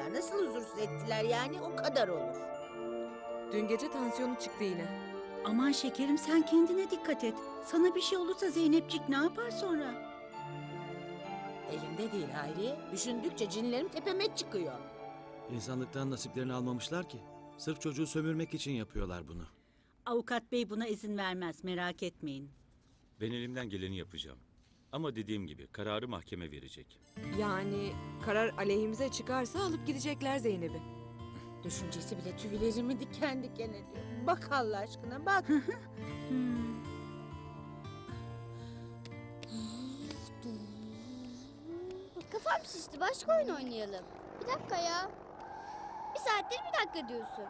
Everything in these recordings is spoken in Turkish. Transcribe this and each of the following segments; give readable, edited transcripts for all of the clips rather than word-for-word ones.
ya. Nasıl huzursuz ettiler yani, o kadar olur. Dün gece tansiyonu çıktı yine. Aman şekerim sen kendine dikkat et. Sana bir şey olursa Zeynepcik ne yapar sonra? Elimde değil Hayriye. Düşündükçe cinlerim tepeme çıkıyor. İnsanlıktan nasiplerini almamışlar ki. Sırf çocuğu sömürmek için yapıyorlar bunu. Avukat bey buna izin vermez, merak etmeyin. Ben elimden geleni yapacağım. Ama dediğim gibi kararı mahkeme verecek. Yani karar aleyhimize çıkarsa alıp gidecekler Zeynep'i. Düşüncesi bile tüylerimi diken diken ediyor. Bak Allah aşkına bak. Kafam şişti. Başka oyun oynayalım. Bir dakika ya. Bir saattir bir dakika diyorsun.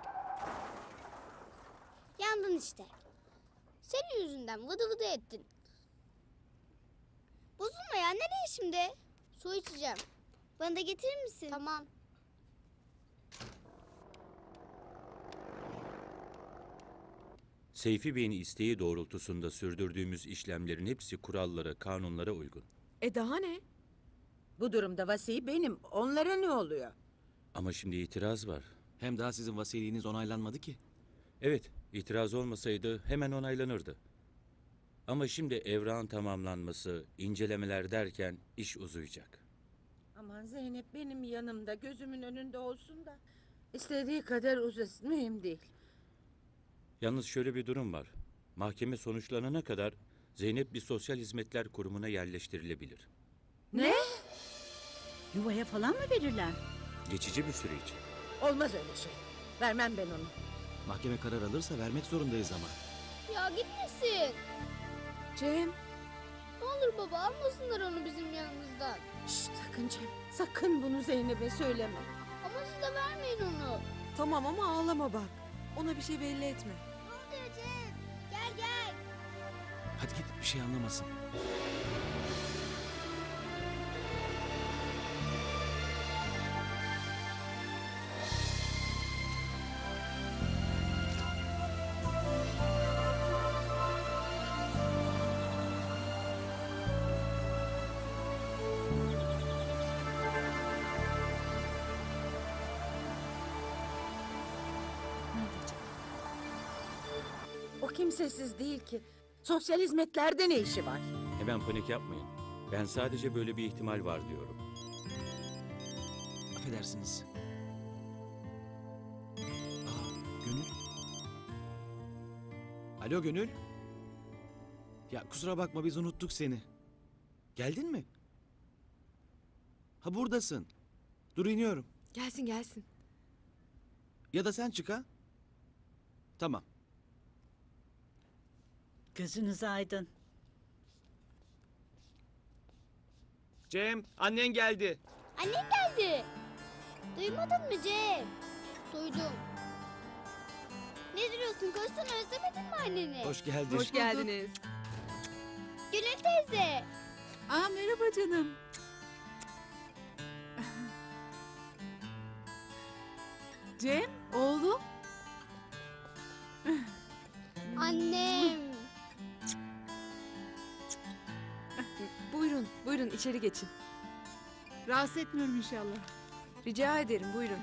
Yandın işte. Senin yüzünden vıdı vıdı ettin. Bozulma ya. Nereye şimdi? Su içeceğim. Bana da getirir misin? Tamam. Seyfi Bey'in isteği doğrultusunda sürdürdüğümüz işlemlerin hepsi kurallara, kanunlara uygun. Daha ne? Bu durumda vasi benim. Onlara ne oluyor? Ama şimdi itiraz var. Hem daha sizin vasiliğiniz onaylanmadı ki. Evet, itiraz olmasaydı hemen onaylanırdı. Ama şimdi evrağın tamamlanması, incelemeler derken iş uzayacak. Aman Zeynep benim yanımda, gözümün önünde olsun da. İstediği kadar uzasın, mühim değil. Yalnız şöyle bir durum var. Mahkeme sonuçlanana kadar Zeynep bir sosyal hizmetler kurumuna yerleştirilebilir. Ne? Yuvaya falan mı verirler? Geçici bir süre için. Olmaz öyle şey. Vermem ben onu. Mahkeme karar alırsa vermek zorundayız ama. Ya gitmesin. Cem, Ne olur baba almasınlar onu bizim yanımızdan. Şşt, sakın Cem. Sakın bunu Zeynep'e söyleme. Ama siz de vermeyin onu. tamam ama ağlama bak. Ona bir şey belli etme. Ne oluyor Cem? Gel gel. Hadi git bir şey anlamasın. O kimsesiz değil ki. Sosyal hizmetlerde ne işi var? Hemen panik yapmayın. Ben sadece böyle bir ihtimal var diyorum. Affedersiniz. Gönül. Alo Gönül. Ya kusura bakma biz unuttuk seni. Geldin mi? Ha buradasın. Dur iniyorum. Gelsin gelsin. Ya da sen çık ha. Tamam. Gözünüz aydın. Cem annen geldi. Annen geldi. Duymadın mı Cem? Duydum. Ne duruyorsun? Koşsana, özlemedin mi anneni? Hoş geldin. Hoş geldiniz. Gönül teyze. Aa merhaba canım. Cem, oğlum. Annem. Buyurun, buyurun içeri geçin. Rahatsız etmiyorum inşallah. Rica ederim, buyurun.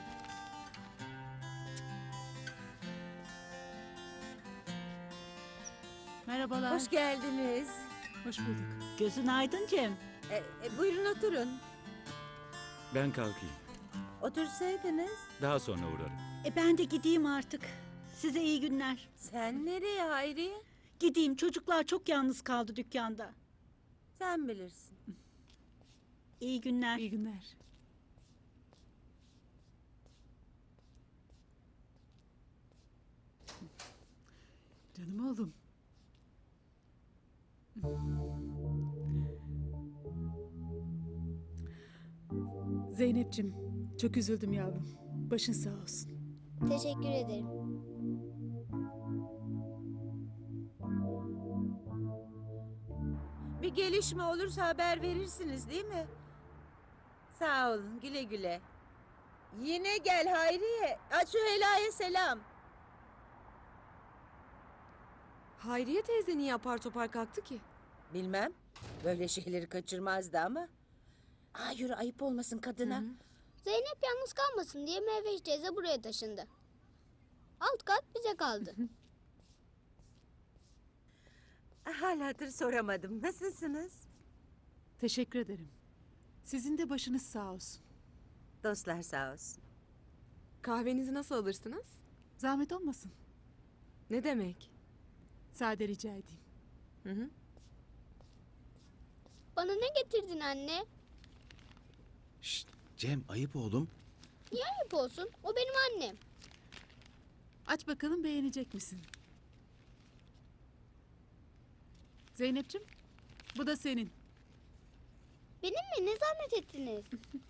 Merhabalar. Hoş geldiniz. Hoş bulduk. Gözün aydın Cem. Buyurun oturun. Ben kalkayım. Otursaydınız. Daha sonra uğrarım. Ben de gideyim artık. Size iyi günler. Sen nereye Hayriye? Gideyim, çocuklar çok yalnız kaldı dükkanda. Sen bilirsin. İyi günler. İyi günler. Canım oğlum. Zeynep'cim, çok üzüldüm yavrum. Başın sağ olsun. Teşekkür ederim. Bir gelişme olursa haber verirsiniz değil mi? Sağ olun, güle güle. Yine gel Hayriye. Süheyla'ya selam. Hayriye teyze niye apar topar kalktı ki? Bilmem. Böyle şeyleri kaçırmazdı ama. Yürü ayıp olmasın kadına. Zeynep yalnız kalmasın diye Meyveş teyze buraya taşındı. Alt kat bize kaldı. Haladır soramadım. Nasılsınız? Teşekkür ederim. Sizin de başınız sağ olsun. Dostlar sağ olsun. Kahvenizi nasıl alırsınız? Zahmet olmasın. Ne demek? Sade rica edeyim. Hı hı. Bana ne getirdin anne? Şşt, Cem ayıp oğlum. Ayıp olsun. O benim annem. Aç bakalım beğenecek misin? Zeynep'ciğim, bu da senin. Benim mi? Ne zahmet ettiniz?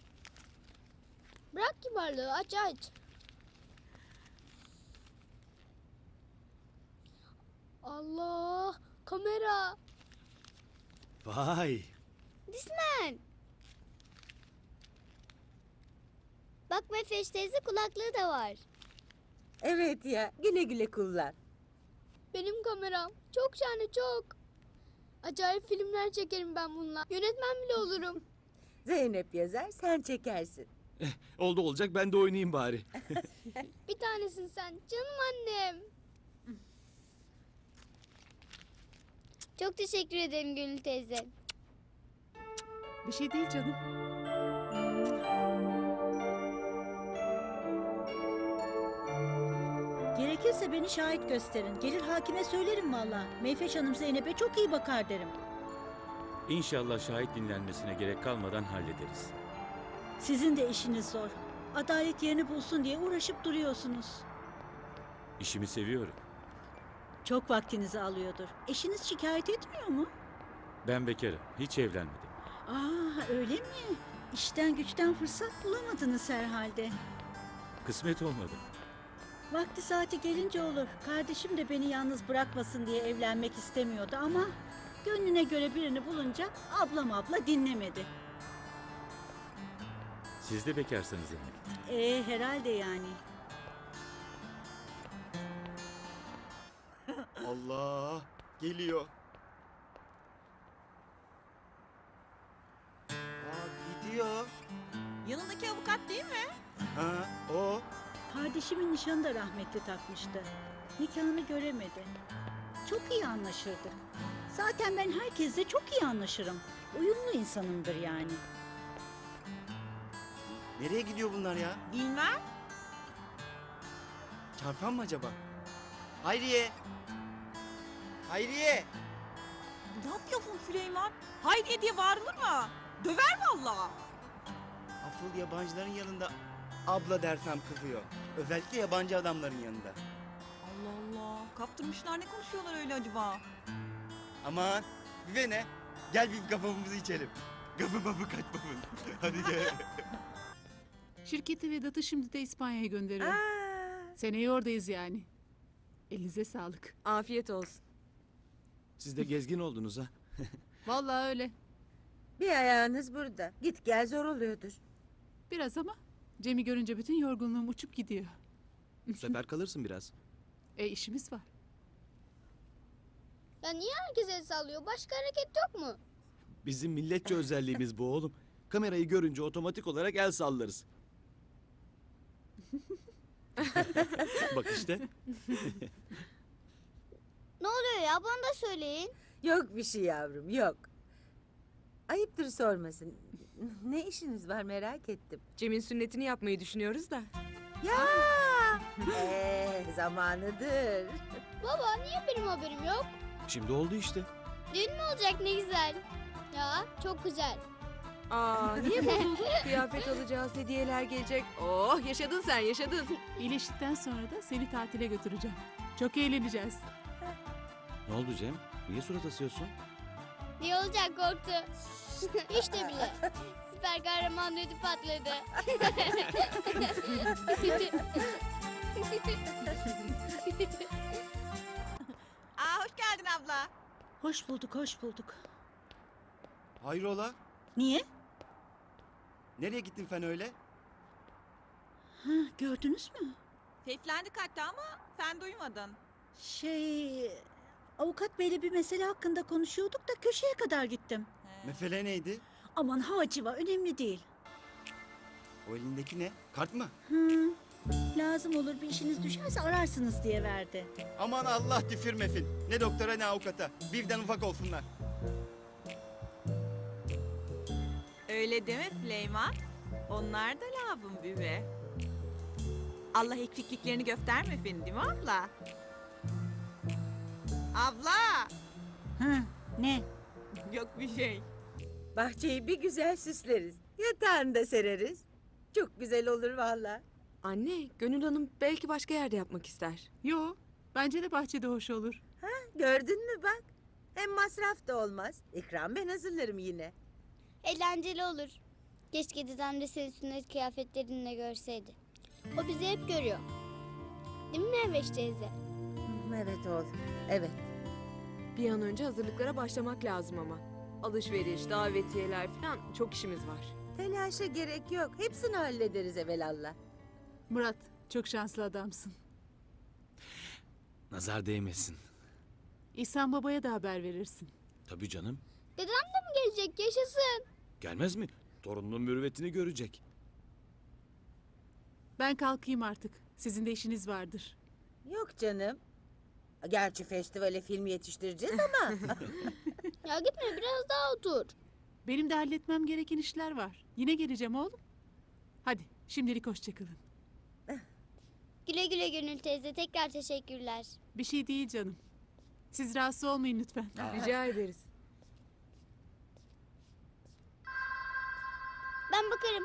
Bırak kibarlığı. Aç aç. Allah! Kamera! Vay. Disman! Bak Meyveş teyze kulaklığı da var. Evet ya. Güle güle kullan. Benim kameram. Çok şahane çok. Acayip filmler çekerim ben bununla. Yönetmen bile olurum. Zeynep yazar, sen çekersin. Oldu olacak ben de oynayayım bari. Bir tanesin sen. Canım annem. Çok teşekkür ederim Gönül teyze. Bir şey değil canım. Gerekirse beni şahit gösterin. Gelir hakime söylerim valla. Meyveş Hanım Zeynep'e çok iyi bakar derim. İnşallah şahit dinlenmesine gerek kalmadan hallederiz. Sizin de işiniz zor. Adalet yerini bulsun diye uğraşıp duruyorsunuz. İşimi seviyorum. Çok vaktinizi alıyordur. Eşiniz şikayet etmiyor mu? Ben bekarım. Hiç evlenmedim. Aa öyle mi? İşten güçten fırsat bulamadınız herhalde. Kısmet olmadı. Vakti saati gelince olur. Kardeşim de beni yalnız bırakmasın diye evlenmek istemiyordu ama gönlüne göre birini bulunca abla dinlemedi. Siz de bekarsınız Zeynep. Herhalde yani. Allah geliyor. Gidiyor. Yanındaki avukat değil mi? Ha o. Kardeşimin nişanı da rahmetli takmıştı. Nikahını göremedi. Çok iyi anlaşırdık. Zaten ben herkesle çok iyi anlaşırım. Uyumlu insanımdır yani. Nereye gidiyor bunlar ya? Bilmem. Çarpan mı acaba? Hayriye. Hayriye. Ne yapıyorsun Süleyman? Hayriye diye bağırılır mı? Döver vallahi. Asıl yabancıların yanında abla dersem kızıyor. Özellikle yabancı adamların yanında. Allah Allah. Kaptırmışlar, ne konuşuyorlar öyle acaba? Aman bize ne? Gel biz kafamızı içelim. Gafı mafı kaçmamın. Hadi gel. Şirketi Vedat'ı şimdi de İspanya'ya gönderiyorum. Aa, Seneye oradayız yani. Elinize sağlık. Afiyet olsun. Siz de gezgin oldunuz ha. Vallahi öyle. bir ayağınız burada. Git gel zor oluyordur. Biraz ama Cem'i görünce bütün yorgunluğum uçup gidiyor. Bu sefer kalırsın biraz. İşimiz var. Ya niye herkes el sallıyor? Başka hareket yok mu? Bizim milletçe özelliğimiz bu oğlum. Kamerayı görünce otomatik olarak el sallarız. Bak işte. Ne oluyor ya? Bana da söyleyin. Yok bir şey yavrum yok. Ayıptır sormasın. Ne işiniz var merak ettim. Cem'in sünnetini yapmayı düşünüyoruz da. Ya zamanıdır. Baba niye benim haberim yok? Şimdi oldu işte. Düğün mü olacak ne güzel. Ya çok güzel. Aa, niye bozuldun? Kıyafet alacağız, hediyeler gelecek. Oh, yaşadın sen, yaşadın. İyileştikten sonra da seni tatile götüreceğim. Çok eğleneceğiz. Ne oldu Cem? Niye surat asıyorsun? Ne olacak korktu. İşte bile. Süper kahraman ödü patladı. Aa, hoş geldin abla. Hoş bulduk, hoş bulduk. Hayrola? Niye? Nereye gittin sen öyle? Ha, gördünüz mü? Seslendik hatta ama sen duymadın. Avukat beyle bir mesele hakkında konuşuyorduk da köşeye kadar gittim. Mesele neydi? Aman hava civa önemli değil. O elindeki ne? Kart mı? Hı, lazım olur bir işiniz düşerse ararsınız diye verdi. Aman Allah tüfürmesin. Ne doktora ne avukata. Birden ufak olsunlar. Öyle deme Süleyman. Onlar da labım büve. Allah eksikliklerini göstermesin değil mi abla? Abla! Hı, ne? Yok bir şey. Bahçeyi bir güzel süsleriz. Yatağını da sereriz. Çok güzel olur valla. Anne, Gönül Hanım belki başka yerde yapmak ister. Yo, bence de bahçede hoş olur. Gördün mü bak. Hem masraf da olmaz. İkram ben hazırlarım yine. Eğlenceli olur. Keşke dedem de seni sünnet kıyafetlerinle görseydi. O bizi hep görüyor. Değil mi Mehveş teyze? Evet oğlum. Evet. Bir an önce hazırlıklara başlamak lazım ama. Alışveriş, davetiyeler falan çok işimiz var. Telaşa gerek yok. Hepsini hallederiz evelallah. Murat, çok şanslı adamsın. Nazar değmesin. İhsan babaya da haber verirsin. Tabii canım. Dedem de mi gelecek? Yaşasın. Gelmez mi? Torununun mürüvvetini görecek. Ben kalkayım artık. Sizin de işiniz vardır. Yok canım. Gerçi festivale film yetiştireceğiz ama. Ya gitme biraz daha otur. Benim de halletmem gereken işler var. Yine geleceğim oğlum. Hadi, şimdilik hoşçakalın. Güle güle Gönül teyze. Tekrar teşekkürler. Bir şey değil canım. Siz rahatsız olmayın lütfen. Rica ederiz. Ben bakarım.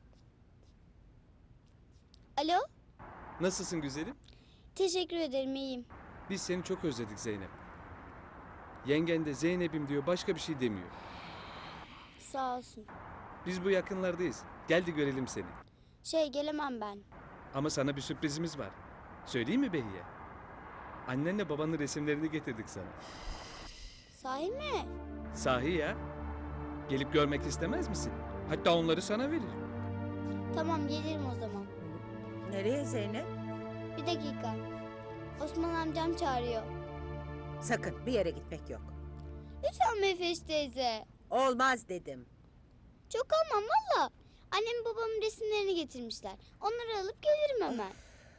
Alo? Nasılsın güzelim? Teşekkür ederim iyiyim. Biz seni çok özledik Zeynep. Yengen de Zeynep'im diyor, başka bir şey demiyor. Sağ olsun. Biz bu yakınlardayız. Gel de görelim seni. Gelemem ben. Ama sana bir sürprizimiz var. Söyleyeyim mi Behiye? Annenle babanın resimlerini getirdik sana. Sahi mi? Sahi ya. Gelip görmek istemez misin? Hatta onları sana veririm. Tamam gelirim o zaman. Nereye Zeynep? Bir dakika. Osman amcam çağırıyor. Sakın bir yere gitmek yok. Lütfen Mehveş teyze. Olmaz dedim. Çok almam valla. Annem babamın resimlerini getirmişler. Onları alıp gelirim hemen.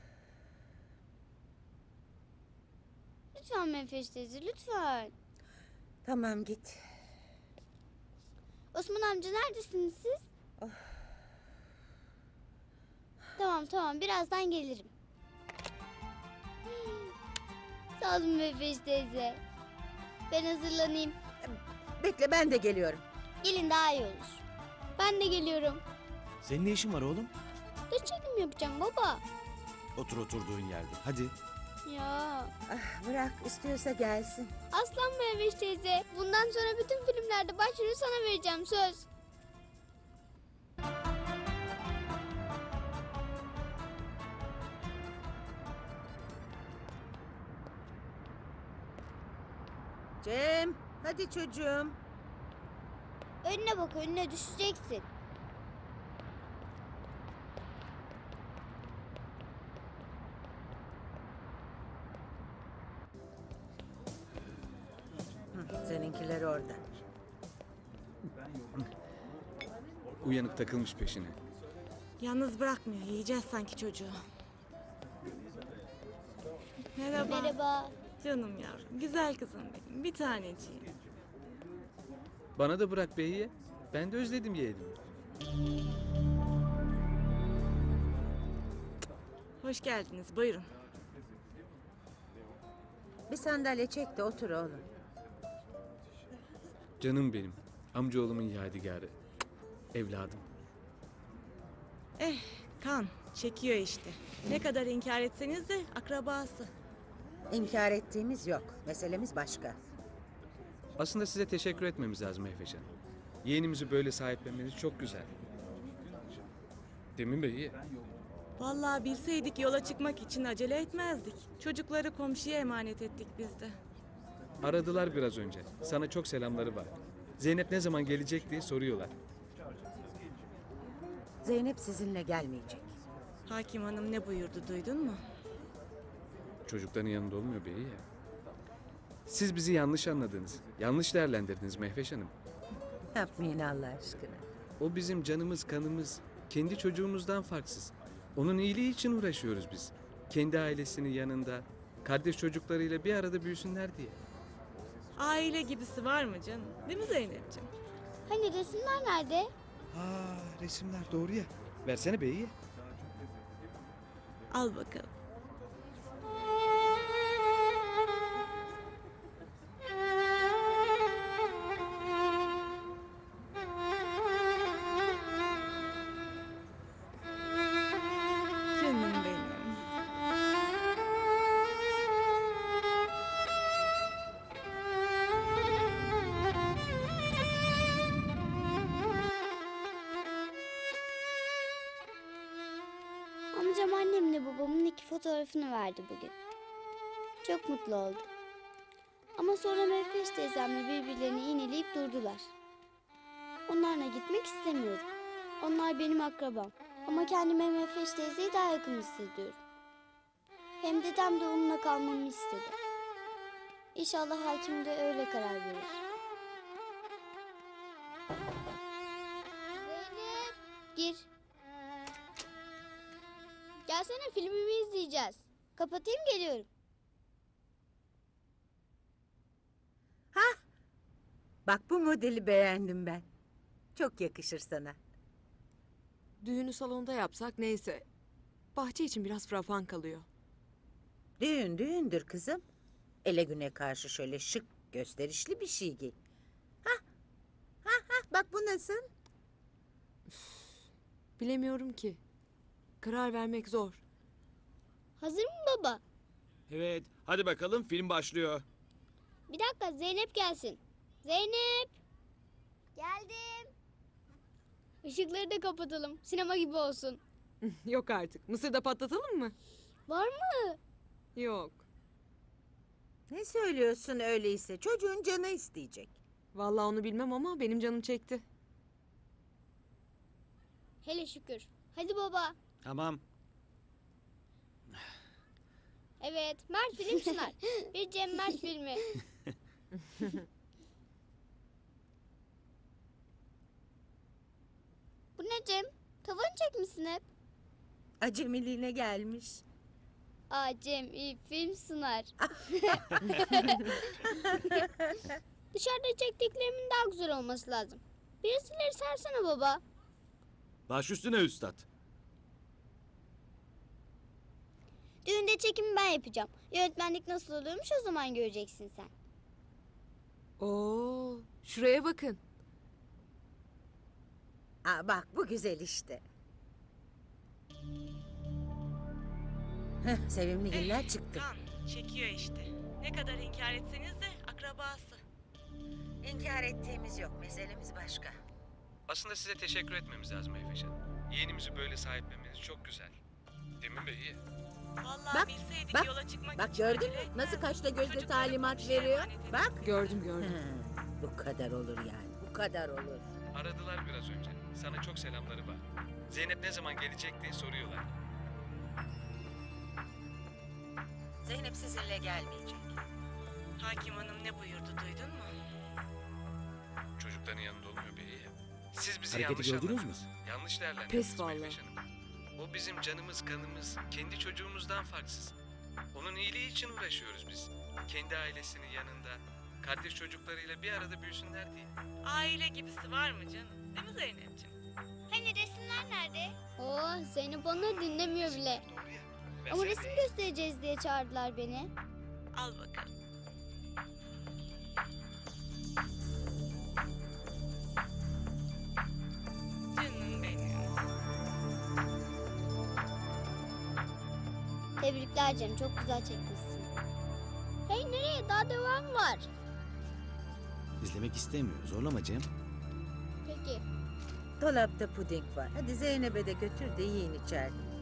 Lütfen Mehveş teyze lütfen. Tamam git. Osman amca neredesiniz siz? Tamam birazdan gelirim. Sağ olun Mehveş teyze. Ben hazırlanayım. Bekle ben de geliyorum. Gelin daha iyi olur. Ben de geliyorum. Senin ne işin var oğlum? Da çekim yapacağım baba. Otur oturduğun yerde. Hadi. Ya Bırak istiyorsa gelsin. aslan Mehveş teyze. Bundan sonra bütün filmlerde başrolü sana vereceğim söz. Cem hadi çocuğum. Önüne bak önüne düşeceksin. Seninkiler orada. Uyanık takılmış peşine. Yalnız bırakmıyor. Yiyeceğiz sanki çocuğu. Merhaba. Merhaba. Canım yavrum. Güzel kızım benim. Bir taneciğim. Bana da bırak Behiye. Ben de özledim yeğenimi. Hoş geldiniz. Buyurun. Bir sandalye çek de otur oğlum. Canım benim. Amcaoğlumun yadigarı. Evladım. Kan. Çekiyor işte. Ne kadar inkar etseniz de akrabası. İnkar ettiğimiz yok. Meselemiz başka. Aslında size teşekkür etmemiz lazım Mehveş Hanım. Yeğenimizi böyle sahiplenmeniz çok güzel. Değil mi Behiye? Vallahi bilseydik yola çıkmak için acele etmezdik. Çocukları komşuya emanet ettik biz de. Aradılar biraz önce. Sana çok selamları var. Zeynep ne zaman gelecek diye soruyorlar. Zeynep sizinle gelmeyecek. Hakim hanım ne buyurdu duydun mu? Çocukların yanında olmuyor Behiye. Siz bizi yanlış anladınız. Yanlış değerlendirdiniz Mehveş Hanım. Yapmayın Allah aşkına. O bizim canımız, kanımız. kendi çocuğumuzdan farksız. Onun iyiliği için uğraşıyoruz biz. Kendi ailesinin yanında, kardeş çocuklarıyla bir arada büyüsünler diye. Aile gibisi var mı canım? Değil mi Zeynep'ciğim? Hani resimler nerede? Resimler doğru ya. Versene beyi. Al bakalım. Canım benim. Amcam annemle babamın iki fotoğrafını verdi bugün. Çok mutlu oldum. Ama sonra Mehveş teyzemle birbirlerini iğneleyip durdular. Onlarla gitmek istemiyorum. Onlar benim akrabam. Ama kendime Mehveş teyzeyi daha yakın hissediyorum. Hem dedem de onunla kalmamı istedi. İnşallah hakim de öyle karar verir. Zeynep! Gir. Gelsene, filmimi izleyeceğiz. Kapatayım, geliyorum. Bak bu modeli beğendim ben. Çok yakışır sana. Düğünü salonda yapsak neyse. Bahçe için biraz frafan kalıyor. Düğün düğündür kızım. Ele güne karşı şöyle şık, gösterişli bir şey giy. Bak bu nasıl? Bilemiyorum ki. Karar vermek zor. Hazır mı baba? Evet, hadi bakalım film başlıyor. Bir dakika, Zeynep gelsin. Zeynep! Geldim. Işıkları da kapatalım. Sinema gibi olsun. Yok artık. Mısır'da patlatalım mı? Var mı? Yok. Ne söylüyorsun öyleyse? Çocuğun canı isteyecek. Vallahi onu bilmem ama benim canım çekti. Hele şükür. Hadi baba. Tamam. Evet, Mert Film sunar. Bir Cem Mert filmi. Bu ne Cem? Tavanı çekmişsin hep. Acemiliğine gelmiş. Aa Cem iyi film sunar. Dışarıda çektiklerimin daha güzel olması lazım. Birisileri sersene baba. Baş üstüne üstad. Düğünde çekimi ben yapacağım. Yönetmenlik nasıl oluyormuş o zaman göreceksin sen. Oo, şuraya bakın. Bak bu güzel işte. Sevimli günler çıktı. Kan çekiyor işte. Ne kadar inkar etseniz de akrabası. İnkar ettiğimiz yok. Meselemiz başka. Aslında size teşekkür etmemiz lazım Mehveş Hanım. Yeğenimizi böyle sahiplenmeniz çok güzel. Değil mi beyi? Vallahi Bak, bilseydik bak, yola çıkmak Bak için gördün acele mü? etmezdik. Nasıl kaşla gözle Çocukları talimat komşuya veriyor. emanet ettik. Bak. Gördüm gördüm. Bu kadar olur yani. Bu kadar olur. Aradılar biraz önce. Sana çok selamları var. Zeynep ne zaman gelecek diye soruyorlar. Zeynep sizinle gelmeyecek. Hakim hanım ne buyurdu duydun mu? Çocukların yanında olmuyor beyi. Siz bizi Hareketi yanlış gördünüz mü? anladınız. Yanlış değerlendirdiniz Pes vallahi. Mehveş Hanım. O bizim canımız kanımız, kendi çocuğumuzdan farksız. Onun iyiliği için uğraşıyoruz biz. Kendi ailesinin yanında, kardeş çocuklarıyla bir arada büyüsünler diye. Aile gibisi var mı canım? Değil mi Zeynep'ciğim? Hani resimler nerede? Oo Zeynep onları dinlemiyor bile. Doğru ya. Ama Versene resim beyi. göstereceğiz diye çağırdılar beni. Al bakalım. Canım benim. Tebrikler Cem, çok güzel çekmişsin. Hey nereye? Daha devam var. İzlemek istemiyor. Zorlama Cem. Peki. Dolapta puding var. Hadi Zeynep'e de götür de yiyin içeride.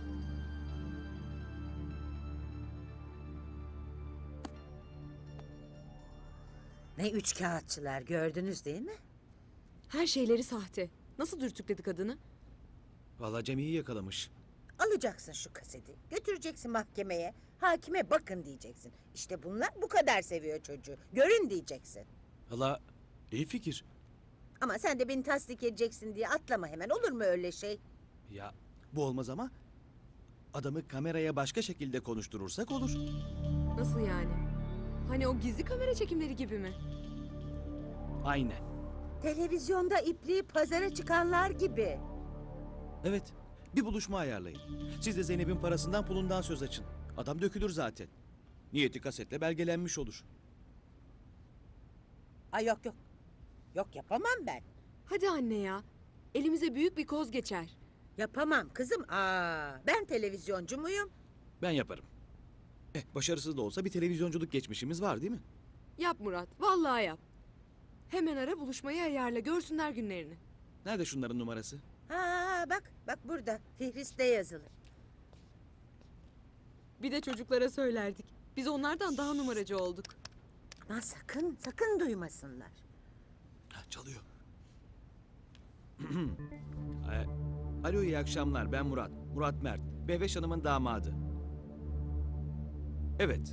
Ne üç kağıtçılar gördünüz değil mi? Her şeyleri sahte. Nasıl dürtükledi kadını? Vallahi Cem iyi yakalamış. Alacaksın şu kaseti. Götüreceksin mahkemeye. Hakime bakın diyeceksin. İşte bunlar bu kadar seviyor çocuğu. Görün diyeceksin. Valla iyi fikir. Ama sen de beni tasdik edeceksin diye atlama hemen. Olur mu öyle şey? Ya bu olmaz ama adamı kameraya başka şekilde konuşturursak olur. Nasıl yani? Hani o gizli kamera çekimleri gibi mi? Aynen. Televizyonda ipliği pazara çıkanlar gibi. Evet. Bir buluşma ayarlayın. Siz de Zeynep'in parasından pulundan söz açın. Adam dökülür zaten. Niyeti kasetle belgelenmiş olur. Ay yok yok. Yok yapamam ben. Hadi anne ya. Elimize büyük bir koz geçer. Yapamam kızım. Ben televizyoncu muyum? Ben yaparım. Başarısız da olsa bir televizyonculuk geçmişimiz var değil mi? Yap Murat. Vallahi yap. Hemen ara buluşmayı ayarla. Görsünler günlerini. Nerede şunların numarası? Bak burada. Fihriste yazılı. Bir de çocuklara söylerdik. Biz onlardan daha numaracı olduk. Aman sakın duymasınlar. Çalıyor. Alo iyi akşamlar ben Murat. Murat Mert. Behveş Hanım'ın damadı. Evet.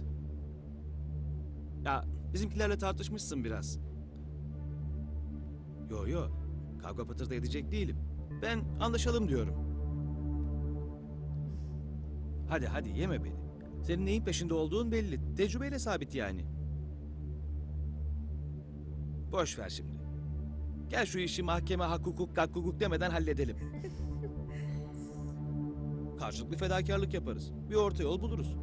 Ya bizimkilerle tartışmışsın biraz. Yo. Kavga patırda edecek değilim. Ben anlaşalım diyorum. Hadi yeme beni. Senin neyin peşinde olduğun belli. Tecrübeyle sabit yani. Boş ver şimdi. Gel şu işi mahkeme hak hukuk demeden halledelim. Karşılıklı fedakarlık yaparız. Bir orta yol buluruz.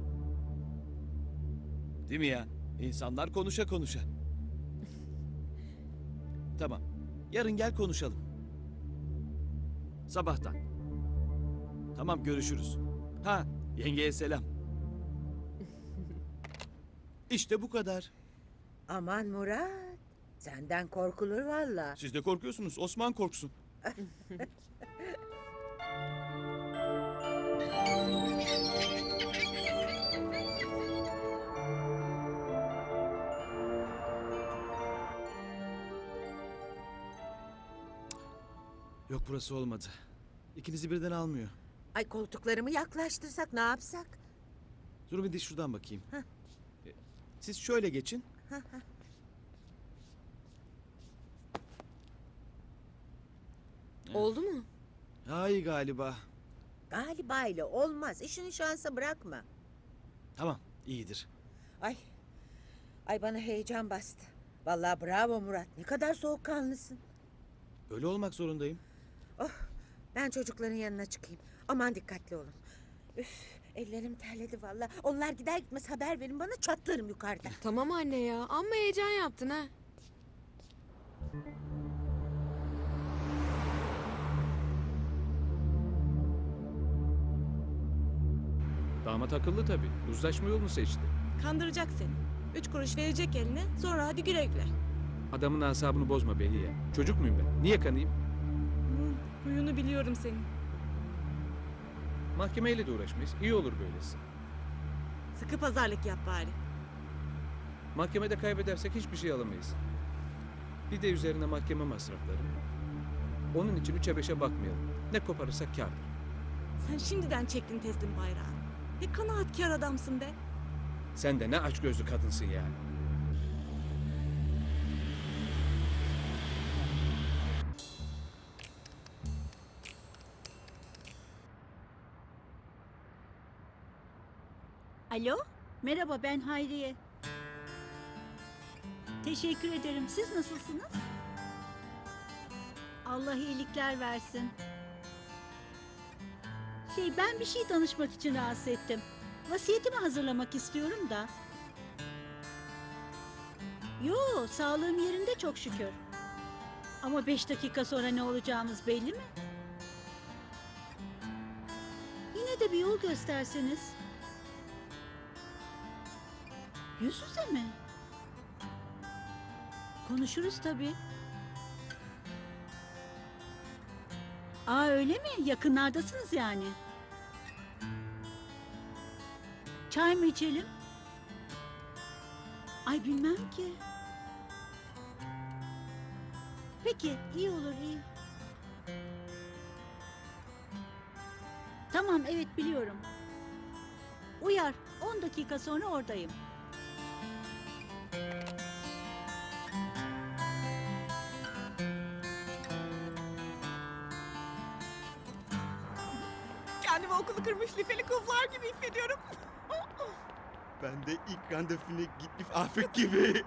Değil mi ya? İnsanlar konuşa konuşa. Tamam. Yarın gel konuşalım. Sabahtan. Tamam görüşürüz. Yengeye selam. İşte bu kadar. Aman Murat. Senden korkulur valla. Siz de korkuyorsunuz. Osman korksun. Yok burası olmadı. İkinizi birden almıyor. Ay koltuklarımı yaklaştırsak ne yapsak? Dur bir de şuradan bakayım. Siz şöyle geçin. Oldu mu? Ay galiba. Galiba ile olmaz. İşini şansa bırakma. Tamam iyidir. Ay bana heyecan bastı. Vallahi bravo Murat. Ne kadar soğukkanlısın. Böyle olmak zorundayım. Ben çocukların yanına çıkayım. Aman dikkatli olun. Üf, ellerim terledi vallahi. Onlar gider gitmez haber verin bana çatlarım yukarıda. Tamam anne ya. Amma heyecan yaptın ha. Damat akıllı tabii. Uzlaşma yolunu seçti. Kandıracak seni. 3 kuruş verecek eline, sonra hadi güle güle. Adamın asabını bozma Behiye. Çocuk muyum ben? Niye kanayım? Huyunu biliyorum senin. Mahkemeyle de uğraşmayız. İyi olur böylesi. Sıkı pazarlık yap bari. Mahkemede kaybedersek hiçbir şey alamayız. Bir de üzerine mahkeme masrafları. Onun için 3'e 5'e bakmayalım. Ne koparırsak kârdır. Sen şimdiden çektin teslim bayrağı. Ne kanaatkar adamsın be. Sen de ne açgözlü kadınsın ya. Alo, merhaba ben Hayriye. Teşekkür ederim. Siz nasılsınız? Allah iyilikler versin. Ben bir şey danışmak için rahatsız ettim. Vasiyetimi hazırlamak istiyorum da. Yo, sağlığım yerinde çok şükür. Ama 5 dakika sonra ne olacağımız belli mi? Yine de bir yol gösterseniz. Yüz yüze mi? Konuşuruz tabii. Öyle mi? Yakınlardasınız yani. Çay mı içelim? Ay bilmem ki. Peki, iyi olur, iyi. Tamam, evet biliyorum. Uyar, 10 dakika sonra oradayım. Kendimi okulu kırmış lifeli kızlar gibi hissediyorum. Ben de ilk randevuna gitmiş Afet gibi.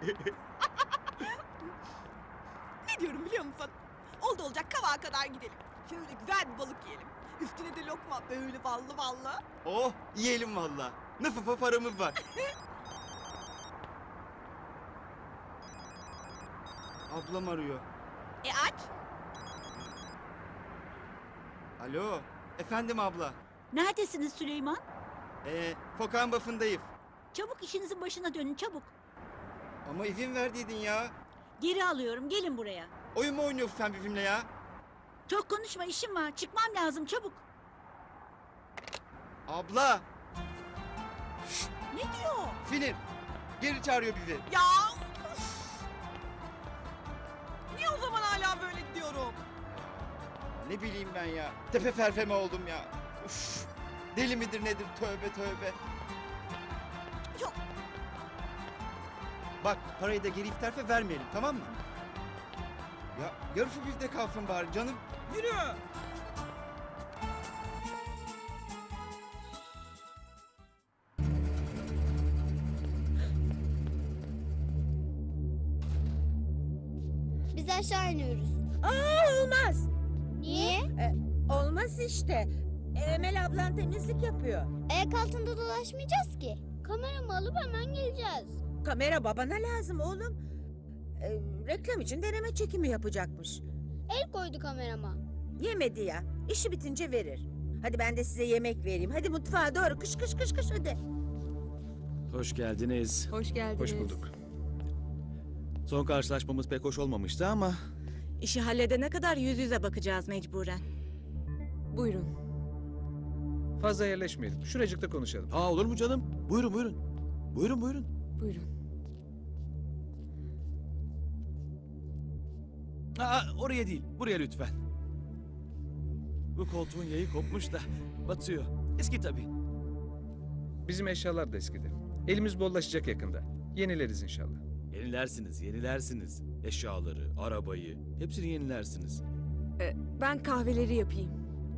Ne diyorum biliyor musun? Oldu olacak Kavak'a kadar gidelim. Şöyle güzel bir balık yiyelim. Üstüne de lokma böyle ballı ballı. Oh yiyelim valla. Nıfıfa paramız var. Ablam arıyor. Aç. Alo. Efendim abla. Neredesiniz Süleyman? Fokan bafındayım. Çabuk işinizin başına dönün çabuk. Ama izin verdiydin ya. Geri alıyorum gelin buraya. Oyun mu oynuyorsun sen bizimle ya? Çok konuşma işim var çıkmam lazım çabuk. Abla. Ne diyor? Finir. Geri çağırıyor bizi. Ya. Niye o zaman hala böyle gidiyorum? Ne bileyim ben ya. Tepe ferfeme oldum ya. Üf. Deli midir nedir tövbe tövbe. Yok. Bak parayı da geri iftarfe vermeyelim tamam mı? Ya yarısı bizde kalsın bari canım. Yürü. Biz aşağı iniyoruz. Olmaz. Niye? Olmaz işte. Emel ablan temizlik yapıyor. Ayak altında dolaşmayacağız ki. Kameramı alıp hemen geleceğiz. Kamera babana lazım oğlum. Reklam için deneme çekimi yapacakmış. El koydu kamerama. Yemedi ya. İşi bitince verir. Hadi ben de size yemek vereyim. Hadi mutfağa doğru. Kış kış kış kış hadi. Hoş geldiniz. Hoş geldiniz. Hoş bulduk. Son karşılaşmamız pek hoş olmamıştı ama... İşi halledene kadar yüz yüze bakacağız mecburen. Buyurun. Fazla yerleşmeyelim. Şuracıkta konuşalım. Olur mu canım? Buyurun buyurun. Buyurun buyurun. Buyurun. Oraya değil. Buraya lütfen. Bu koltuğun yayı kopmuş da batıyor. Eski tabii. Bizim eşyalar da eskidir. Elimiz bollaşacak yakında. Yenileriz inşallah. Yenilersiniz, yenilersiniz. Eşyaları, arabayı, hepsini yenilersiniz. Ben kahveleri yapayım.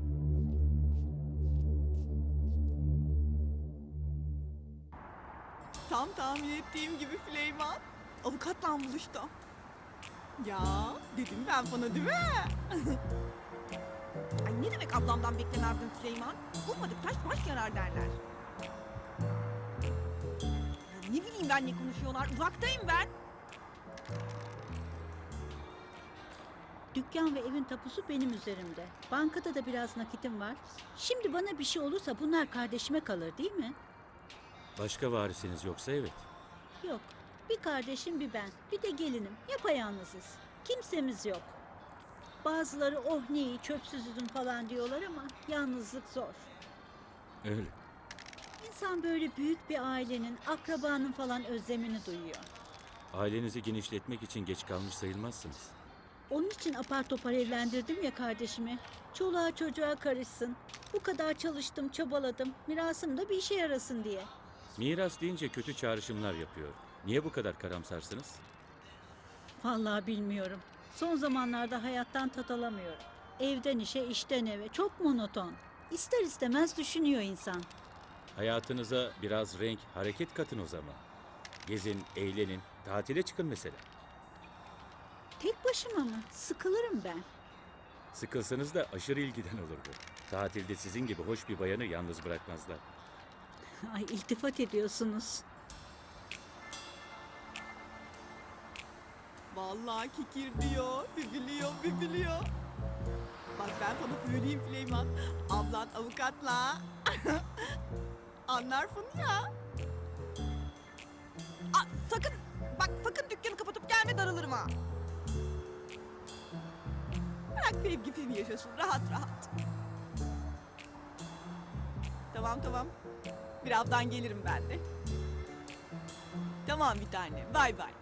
Tam tahmin ettiğim gibi Süleyman. Avukatla buluştum. Ya dedim ben sana değil mi? Ay ne demek ablamdan beklemezdim Süleyman? Ummadık taş baş yarar derler. Ya ne bileyim ben ne konuşuyorlar. Uzaktayım ben. Dükkan ve evin tapusu benim üzerimde. Bankada da biraz nakitim var. Şimdi bana bir şey olursa bunlar kardeşime kalır değil mi? Başka varisiniz yoksa evet. Yok. Bir kardeşim bir ben. Bir de gelinim. Yapayalnızız. Kimsemiz yok. Bazıları oh ne iyi çöpsüzüzüm falan diyorlar ama yalnızlık zor. Öyle. İnsan böyle büyük bir ailenin, akrabanın falan özlemini duyuyor. Ailenizi genişletmek için geç kalmış sayılmazsınız. Onun için apar topar evlendirdim ya kardeşimi. Çoluğa çocuğa karışsın. Bu kadar çalıştım, çabaladım. Mirasım da bir işe yarasın diye. Miras deyince kötü çağrışımlar yapıyor. Niye bu kadar karamsarsınız? Vallahi bilmiyorum. Son zamanlarda hayattan tat alamıyorum. Evden işe, işten eve. Çok monoton. İster istemez düşünüyor insan. Hayatınıza biraz renk, hareket katın o zaman. Gezin, eğlenin, tatile çıkın mesela. Tek başıma mı? Sıkılırım ben. Sıkılsanız da aşırı ilgiden olur bu. Tatilde sizin gibi hoş bir bayanı yalnız bırakmazlar. Ay iltifat ediyorsunuz. Vallahi kikir diyor, bübülüyor. Bak ben sana söyleyeyim Süleyman. Ablan avukatla. Anlarsın ya. Sakın, bak sakın dükkanı kapatıp gelme darılırım ha. Bırak sevgisini yaşasın rahat rahat. Tamam. Birazdan gelirim ben de. Tamam bir tane. Bay bay.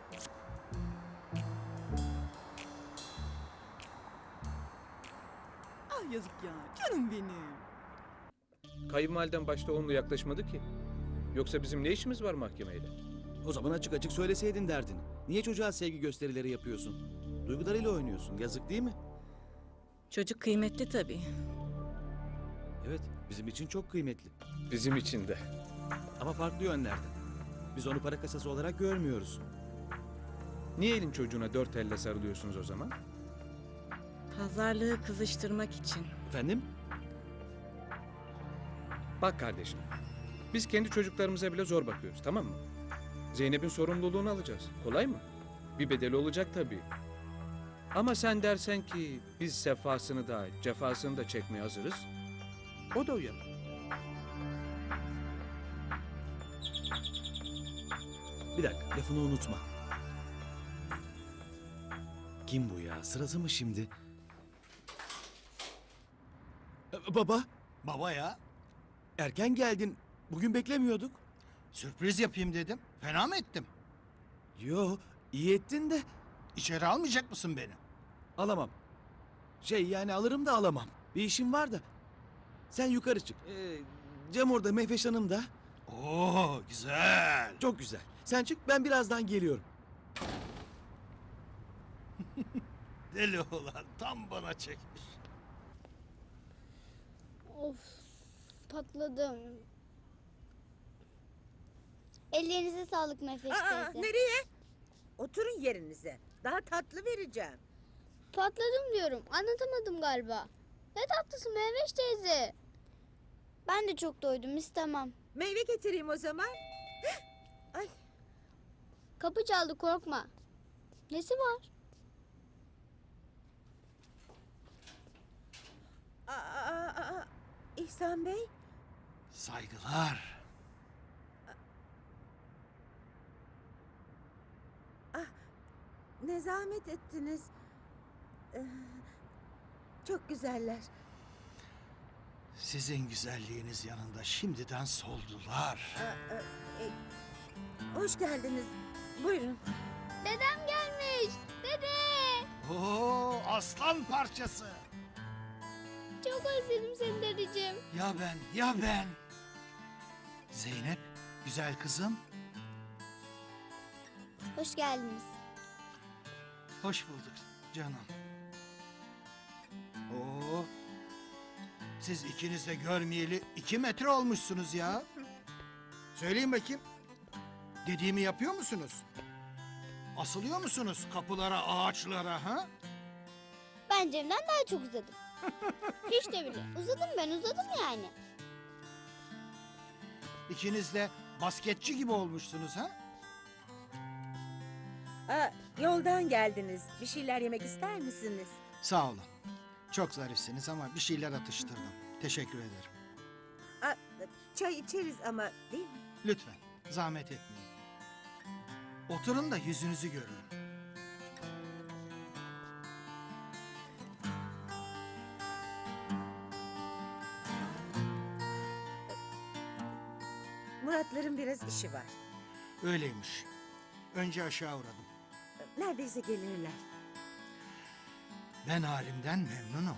Ah yazık ya. Canım benim. Kayınvaliden başta onunla yaklaşmadı ki. Yoksa bizim ne işimiz var mahkemeyle? O zaman açık açık söyleseydin derdini. Niye çocuğa sevgi gösterileri yapıyorsun? Duygularıyla oynuyorsun. Yazık değil mi? Çocuk kıymetli tabii. Evet, bizim için çok kıymetli. Bizim için de. Ama farklı yönlerden. Biz onu para kasası olarak görmüyoruz. Niye elin çocuğuna dört elle sarılıyorsunuz o zaman? Pazarlığı kızıştırmak için. Efendim? Bak kardeşim, biz kendi çocuklarımıza bile zor bakıyoruz, tamam mı? Zeynep'in sorumluluğunu alacağız. Kolay mı? Bir bedeli olacak tabii. Ama sen dersen ki biz sefasını da cefasını da çekmeye hazırız. O da uyar. Bir dakika, lafını unutma. Kim bu ya? Sırası mı şimdi? Baba, Baba ya, erken geldin. Bugün beklemiyorduk. sürpriz yapayım dedim. Fena mı ettim? Yo, iyi ettin de İçeri almayacak mısın beni? alamam. Yani alırım da alamam. Bir işim var da. Sen yukarı çık. Cem orada, Mehveş Hanım da. Oo, güzel. Çok güzel. Sen çık, ben birazdan geliyorum. Deli oğlan tam bana çekmiş. Of, patladım. Ellerinize sağlık Mehveş teyze. Nereye? Oturun yerinize. Daha tatlı vereceğim. Patladım diyorum. Anlatamadım galiba. Ne tatlısı Mehveş teyze. Ben de çok doydum, istemem. Meyve getireyim o zaman. Ay, Kapı çaldı, korkma. Nesi var? İhsan Bey. Saygılar. Ne zahmet ettiniz. Çok güzeller. Sizin güzelliğiniz yanında şimdiden soldular. Hoş geldiniz. Buyurun. Dedem gelmiş. Dede. Oo, aslan parçası. Çok özledim seni dedeciğim. Ya ben, ya ben. Zeynep, güzel kızım. Hoş geldiniz. Hoş bulduk canım. Oo, siz ikiniz de görmeyeli 2 metre olmuşsunuz ya. Söyleyin bakayım. Dediğimi yapıyor musunuz? Asılıyor musunuz kapılara, ağaçlara ha? Ben Cem'den daha çok uzadım. Hiç de bile. Uzadım yani. İkiniz de basketçi gibi olmuşsunuz ha? Yoldan geldiniz. Bir şeyler yemek ister misiniz? Sağ olun. Çok zarifsiniz ama bir şeyler atıştırdım. Teşekkür ederim. Çay içeriz ama değil mi? Lütfen zahmet etmeyin. Oturun da yüzünüzü göreyim. Muratların biraz işi var. Öyleymiş. Önce aşağı uğradım. Neredeyse gelirler. Ben halimden memnunum.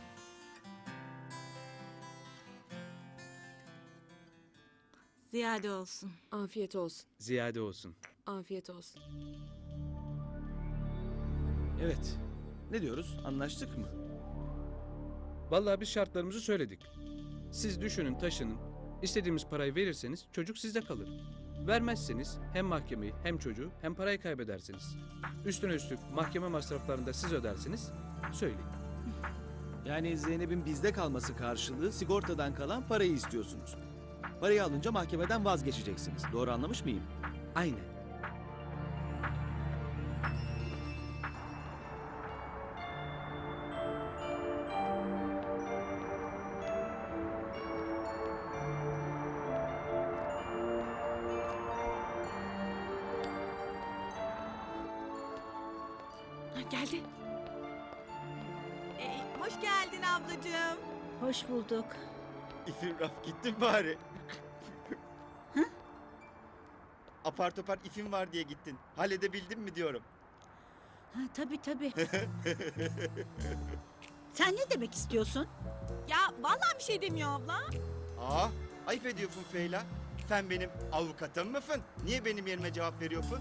Ziyade olsun. Afiyet olsun. Ziyade olsun. Afiyet olsun. Evet. Ne diyoruz? Anlaştık mı? Vallahi biz şartlarımızı söyledik. Siz düşünün, taşının. İstediğimiz parayı verirseniz çocuk sizde kalır. Vermezseniz hem mahkemeyi hem çocuğu hem parayı kaybedersiniz. Üstüne üstlük mahkeme masraflarını da siz ödersiniz. Söyleyin. Yani Zeynep'in bizde kalması karşılığı sigortadan kalan parayı istiyorsunuz. Parayı alınca mahkemeden vazgeçeceksiniz. Doğru anlamış mıyım? Aynen. Geldi. Hoş geldin ablacığım. Hoş bulduk. İfim Raf gittin bari. Apar topar ifim var diye gittin. Halledebildin mi diyorum. Ha, tabii. Sen ne demek istiyorsun? Ya vallahi bir şey demiyor abla. Aa, ayıp ediyorsun Feyla. Sen benim avukatım mısın? Niye benim yerime cevap veriyorsun?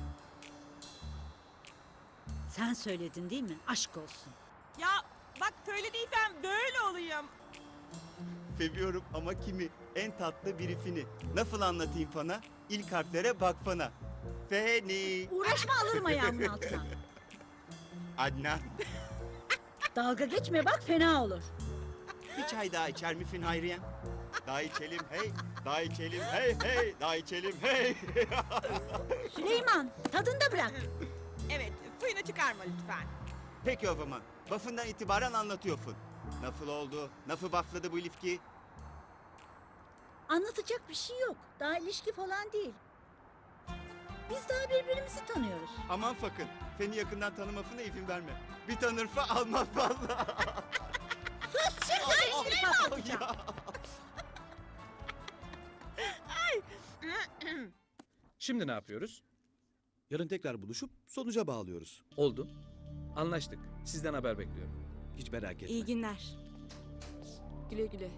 Sen söyledin değil mi? Aşk olsun. Ya bak söylediysem böyle olayım. Seviyorum ama kimi? En tatlı birifini. Nasıl anlatayım sana? İlk harflere bak bana. Feni. Uğraşma, alırım ayağımın altına. Adnan. Dalga geçme bak, fena olur. Bir çay daha içer misin Hayriye? Daha içelim hey. Daha içelim hey hey. Daha içelim hey. Süleyman, tadında bırak. Evet, fıyını çıkarma lütfen. Peki o zaman. Bafından itibaren anlatıyorsun. Nasıl oldu? Nasıl başladı bu ilişki? Anlatacak bir şey yok. Daha ilişki falan değil. Biz daha birbirimizi tanıyoruz. Aman sakın. Seni yakından tanımasına izin verme. Bir tanırsa almaz vallahi. Sus şimdi, elini patlatacağım. Şimdi ne yapıyoruz? Yarın tekrar buluşup sonuca bağlıyoruz. Oldu. Anlaştık. Sizden haber bekliyorum. Hiç merak etme. İyi günler. Güle güle.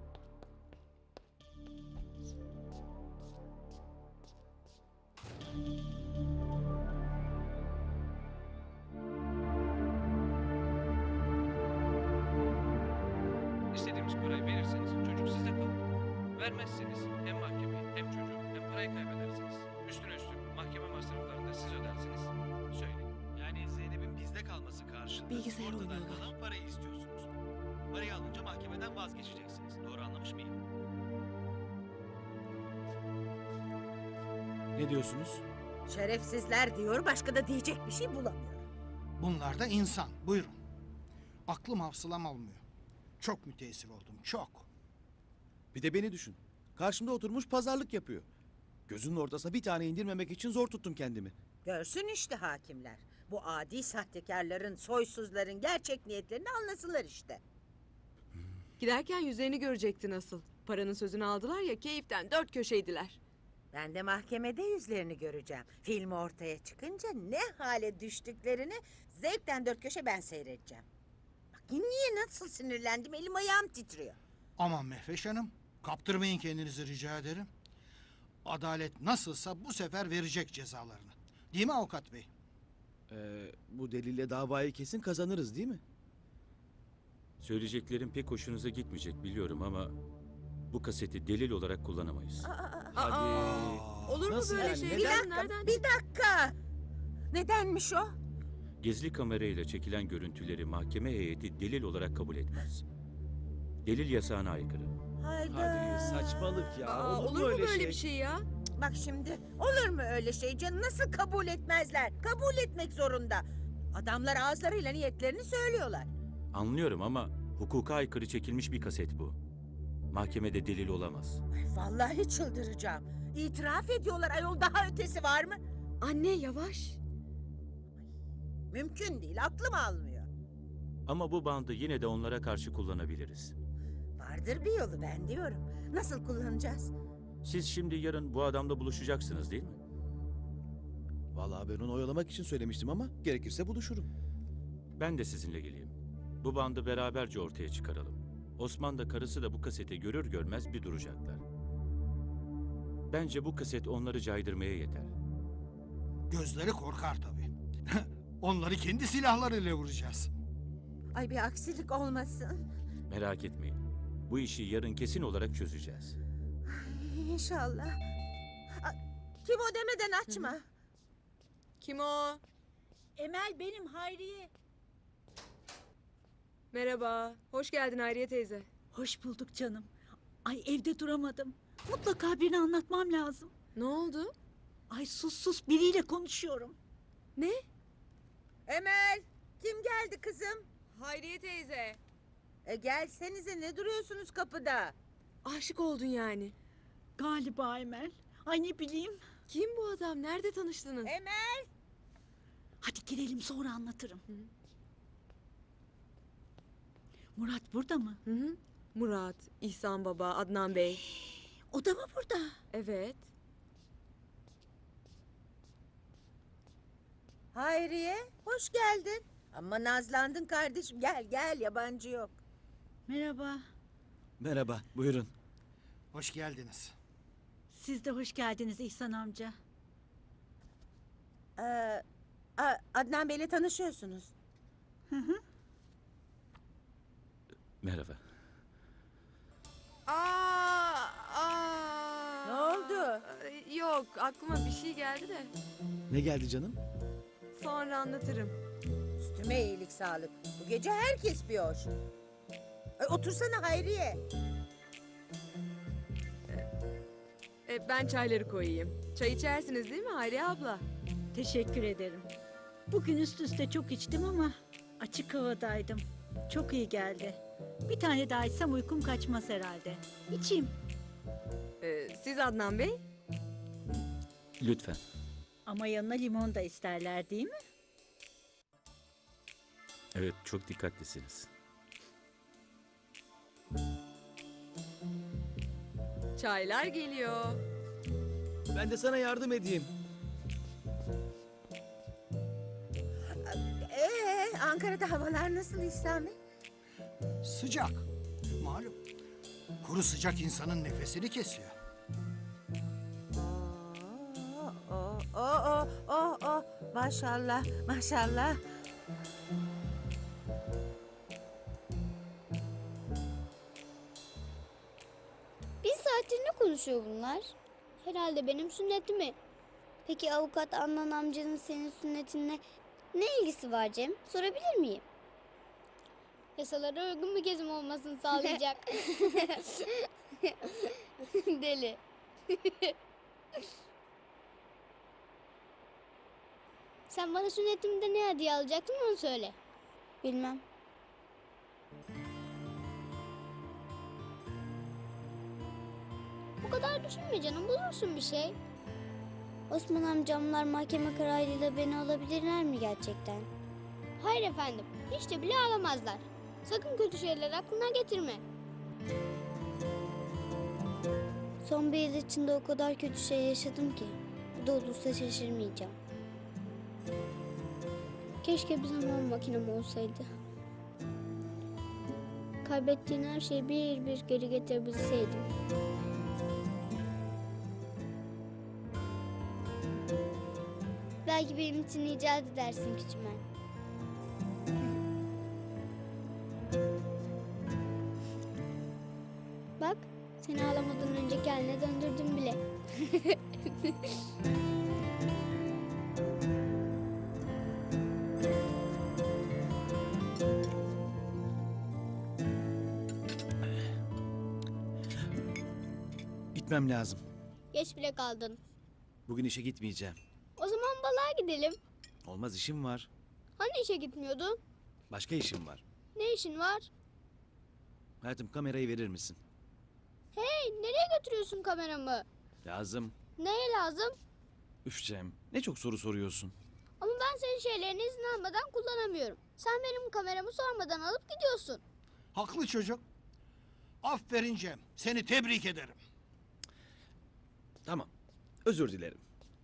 İstediğimiz parayı verirseniz çocuk sizde kalır. Vermezseniz hem mahkeme hem çocuğu hem parayı kaybedersiniz. Üstüne üstlük mahkeme masraflarını da siz ödersiniz. Söyleyin. Yani Zeynep'in bizde kalması karşılığında Bilgisayar ortadan oynuyorlar. kalan parayı istiyorsunuz. Parayı alınca mahkemeden vazgeçeceksiniz. Doğru anlamış mıyım? Ne diyorsunuz? Şerefsizler diyor, başka da diyecek bir şey bulamıyor. Bunlar da insan. Buyurun. Aklım hafsalam almıyor. Çok müteessir oldum. Çok. Bir de beni düşün. Karşımda oturmuş pazarlık yapıyor. Gözünün ortasına bir tane indirmemek için zor tuttum kendimi. Görsün işte hakimler. Bu adi sahtekarların, soysuzların gerçek niyetlerini anlasınlar işte. Giderken yüzlerini görecekti nasıl. Paranın sözünü aldılar ya, keyiften dört köşeydiler. Ben de mahkemede yüzlerini göreceğim. Film ortaya çıkınca ne hale düştüklerini zevkten dört köşe ben seyredeceğim. Bak niye nasıl sinirlendim, elim ayağım titriyor. Aman Mehveş Hanım. Kaptırmayın kendinizi rica ederim. Adalet nasılsa bu sefer verecek cezalarını. Değil mi avukat bey? Bu delille davayı kesin kazanırız değil mi? Söyleyeceklerim pek hoşunuza gitmeyecek biliyorum ama bu kaseti delil olarak kullanamayız. Aa, olur mu Nasıl böyle yani? şey? Neden? Bir dakika, Nereden? bir dakika. Nedenmiş o? Gizli kamerayla çekilen görüntüleri mahkeme heyeti delil olarak kabul etmez. Delil yasağına aykırı. Hayda. Hadi saçmalık ya. Aa, olur mu böyle bir şey ya? Bak şimdi, olur mu öyle şey canım? Nasıl kabul etmezler? Kabul etmek zorunda. Adamlar ağızlarıyla niyetlerini söylüyorlar. Anlıyorum ama hukuka aykırı çekilmiş bir kaset bu. Mahkemede delil olamaz. Ay, vallahi çıldıracağım. İtiraf ediyorlar ayol, daha ötesi var mı? Anne yavaş. Mümkün değil, aklım almıyor. Ama bu bandı yine de onlara karşı kullanabiliriz. Vardır bir yolu, ben diyorum. Nasıl kullanacağız? Siz şimdi yarın bu adamla buluşacaksınız değil mi? Vallahi ben onu oyalamak için söylemiştim ama gerekirse buluşurum. Ben de sizinle geleyim. Bu bandı beraberce ortaya çıkaralım. Osman da karısı da bu kaseti görür görmez bir duracaklar. Bence bu kaset onları caydırmaya yeter. Gözleri korkar tabii. Onları kendi silahlarıyla vuracağız. Ay bir aksilik olmasın. Merak etmeyin. Bu işi yarın kesin olarak çözeceğiz. Ay, İnşallah. Ay, kim o demeden açma. Kim o? Emel benim, Hayriye. Merhaba. Hoş geldin Hayriye teyze. Hoş bulduk canım. Ay evde duramadım. Mutlaka birini anlatmam lazım. Ne oldu? Ay sus biriyle konuşuyorum. Ne? Emel, kim geldi kızım? Hayriye teyze. Gelsenize, ne duruyorsunuz kapıda? Aşık oldun yani. Galiba Emel. Ay ne bileyim. Kim bu adam? Nerede tanıştınız? Emel! Hadi girelim, sonra anlatırım. Murat burada mı? Hı hı. Murat, İhsan Baba, Adnan Bey. O da mı burada? Evet. Hayriye, hoş geldin. Ama nazlandın kardeşim. Gel gel, yabancı yok. Merhaba. Merhaba, buyurun. Hoş geldiniz. Siz de hoş geldiniz İhsan amca. Adnan Bey'le tanışıyorsunuz. Merhaba. aklıma bir şey geldi de Ne geldi canım? sonra anlatırım. Üstüme iyilik sağlık. Bu gece herkes bir hoş. Ay, otursana Hayriye. Ben çayları koyayım. Çay içersiniz değil mi Hayriye abla? Teşekkür ederim. Bugün üst üste çok içtim ama açık havadaydım. Çok iyi geldi. Bir tane daha içsem uykum kaçmaz herhalde. İçeyim. Siz Adnan Bey? Lütfen. Ama yanına limon da isterler değil mi? Evet, çok dikkatlisiniz. Çaylar geliyor. Ben de sana yardım edeyim. Ankara'da havalar nasıl İhsan Bey? Sıcak. Malum. Kuru sıcak insanın nefesini kesiyor. Maşallah, maşallah. Bir saattir ne konuşuyor bunlar? Herhalde benim sünnetimi. Peki avukat Adnan amcanın senin sünnetinle ne ilgisi var Cem? Sorabilir miyim? Yasalara uygun bir gezim olmasını sağlayacak. Deli. Sen bana sünnetimde ne hediye alacaktın onu söyle. Bilmem. Bu kadar düşünme canım, bulursun bir şey. Osman amcamlar mahkeme kararıyla beni alabilirler mi gerçekten? Hayır efendim, hiç de bile alamazlar. Sakın kötü şeyler aklına getirme. Son bir yıl içinde o kadar kötü şey yaşadım ki bu da olursa şaşırmayacağım. Keşke bir zaman makinem olsaydı. Kaybettiğin her şeyi bir bir geri getirebilseydim. Belki benim için icat edersin küçümen. Bak, seni ağlamadan önceki haline döndürdüm bile. Gitmem lazım. Geç bile kaldın. Bugün işe gitmeyeceğim. O zaman balığa gidelim. Olmaz, işim var. Hani işe gitmiyordun? Başka işim var. Ne işin var? Hayatım, kamerayı verir misin? Hey, nereye götürüyorsun kameramı? Lazım. Neye lazım? Üf Cem, ne çok soru soruyorsun. Ama ben senin şeylerini izin almadan kullanamıyorum. Sen benim kameramı sormadan alıp gidiyorsun. Haklı çocuk. Aferin Cem. Seni tebrik ederim. Tamam, özür dilerim.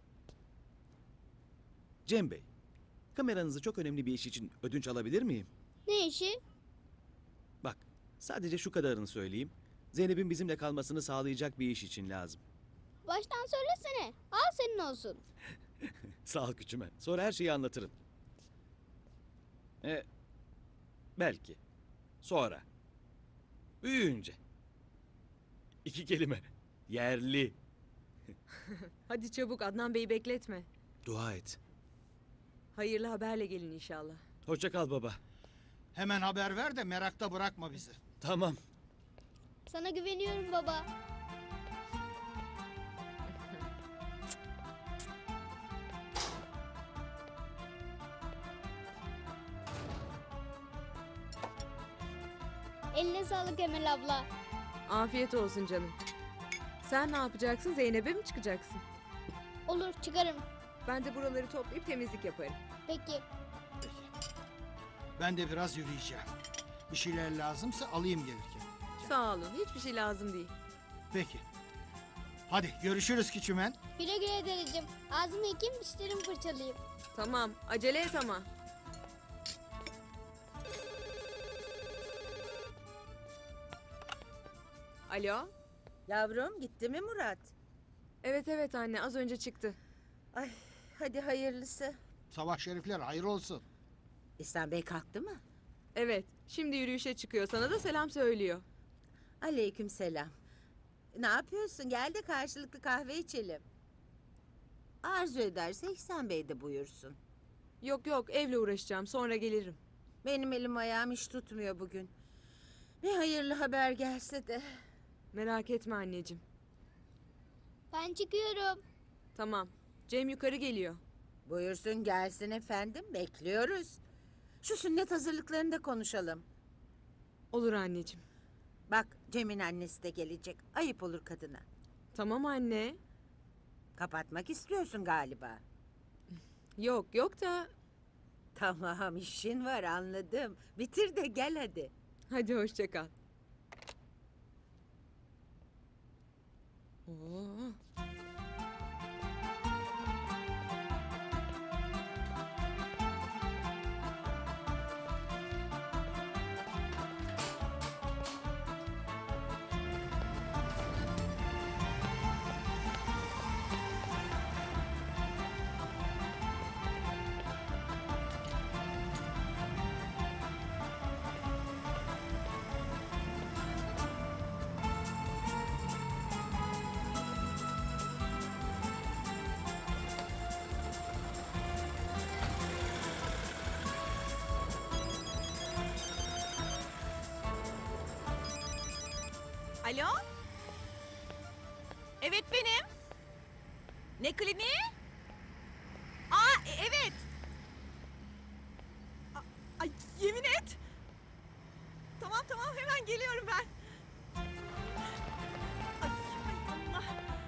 Cem Bey, kameranızı çok önemli bir iş için ödünç alabilir miyim? Ne işi? Bak, sadece şu kadarını söyleyeyim. Zeynep'in bizimle kalmasını sağlayacak bir iş için lazım. Baştan söylesene. Al senin olsun. Sağ ol küçüme. Sonra her şeyi anlatırım. Belki. Sonra. Büyüyünce. 2 kelime. Yerli. Hadi çabuk Adnan Bey'i bekletme. Dua et. Hayırlı haberle gelin inşallah. Hoşça kal baba. Hemen haber ver de merakta bırakma bizi. Tamam. Sana güveniyorum baba. Eline sağlık Emel abla. Afiyet olsun canım. Sen ne yapacaksın? Zeynep'e mi çıkacaksın? Olur, çıkarım. Ben de buraları toplayıp temizlik yaparım. Peki. Ben de biraz yürüyeceğim. Bir şeyler lazımsa alayım gelirken. Sağ olun. Hiçbir şey lazım değil. Peki. Hadi görüşürüz küçümen. Güle güle dedeciğim. Ağzımı yıkayayım, dişlerimi fırçalayayım. Tamam. Acele et ama. Alo? Yavrum, gitti mi Murat? Evet anne, az önce çıktı. Ay, hadi hayırlısı. Sabah şerifler hayır olsun. İhsan Bey kalktı mı? Evet, şimdi yürüyüşe çıkıyor. Sana da selam söylüyor. Aleyküm selam. Ne yapıyorsun? Gel de karşılıklı kahve içelim. Arzu ederse İhsan Bey de buyursun. Yok yok, evle uğraşacağım, sonra gelirim. Benim elim ayağım hiç tutmuyor bugün. Bir hayırlı haber gelse de. Merak etme anneciğim. Ben çıkıyorum. Tamam, Cem yukarı geliyor. Buyursun gelsin efendim, bekliyoruz. Şu sünnet hazırlıklarını da konuşalım. Olur anneciğim. Bak Cem'in annesi de gelecek. Ayıp olur kadına. Tamam anne. Kapatmak istiyorsun galiba. Yok yok da... Tamam işin var anladım. Bitir de gel hadi. Hadi hoşça kal. Oo. Alo? Evet benim. Ne kliniği? Evet. Ay yemin et. Tamam hemen geliyorum ben. Ay Allah.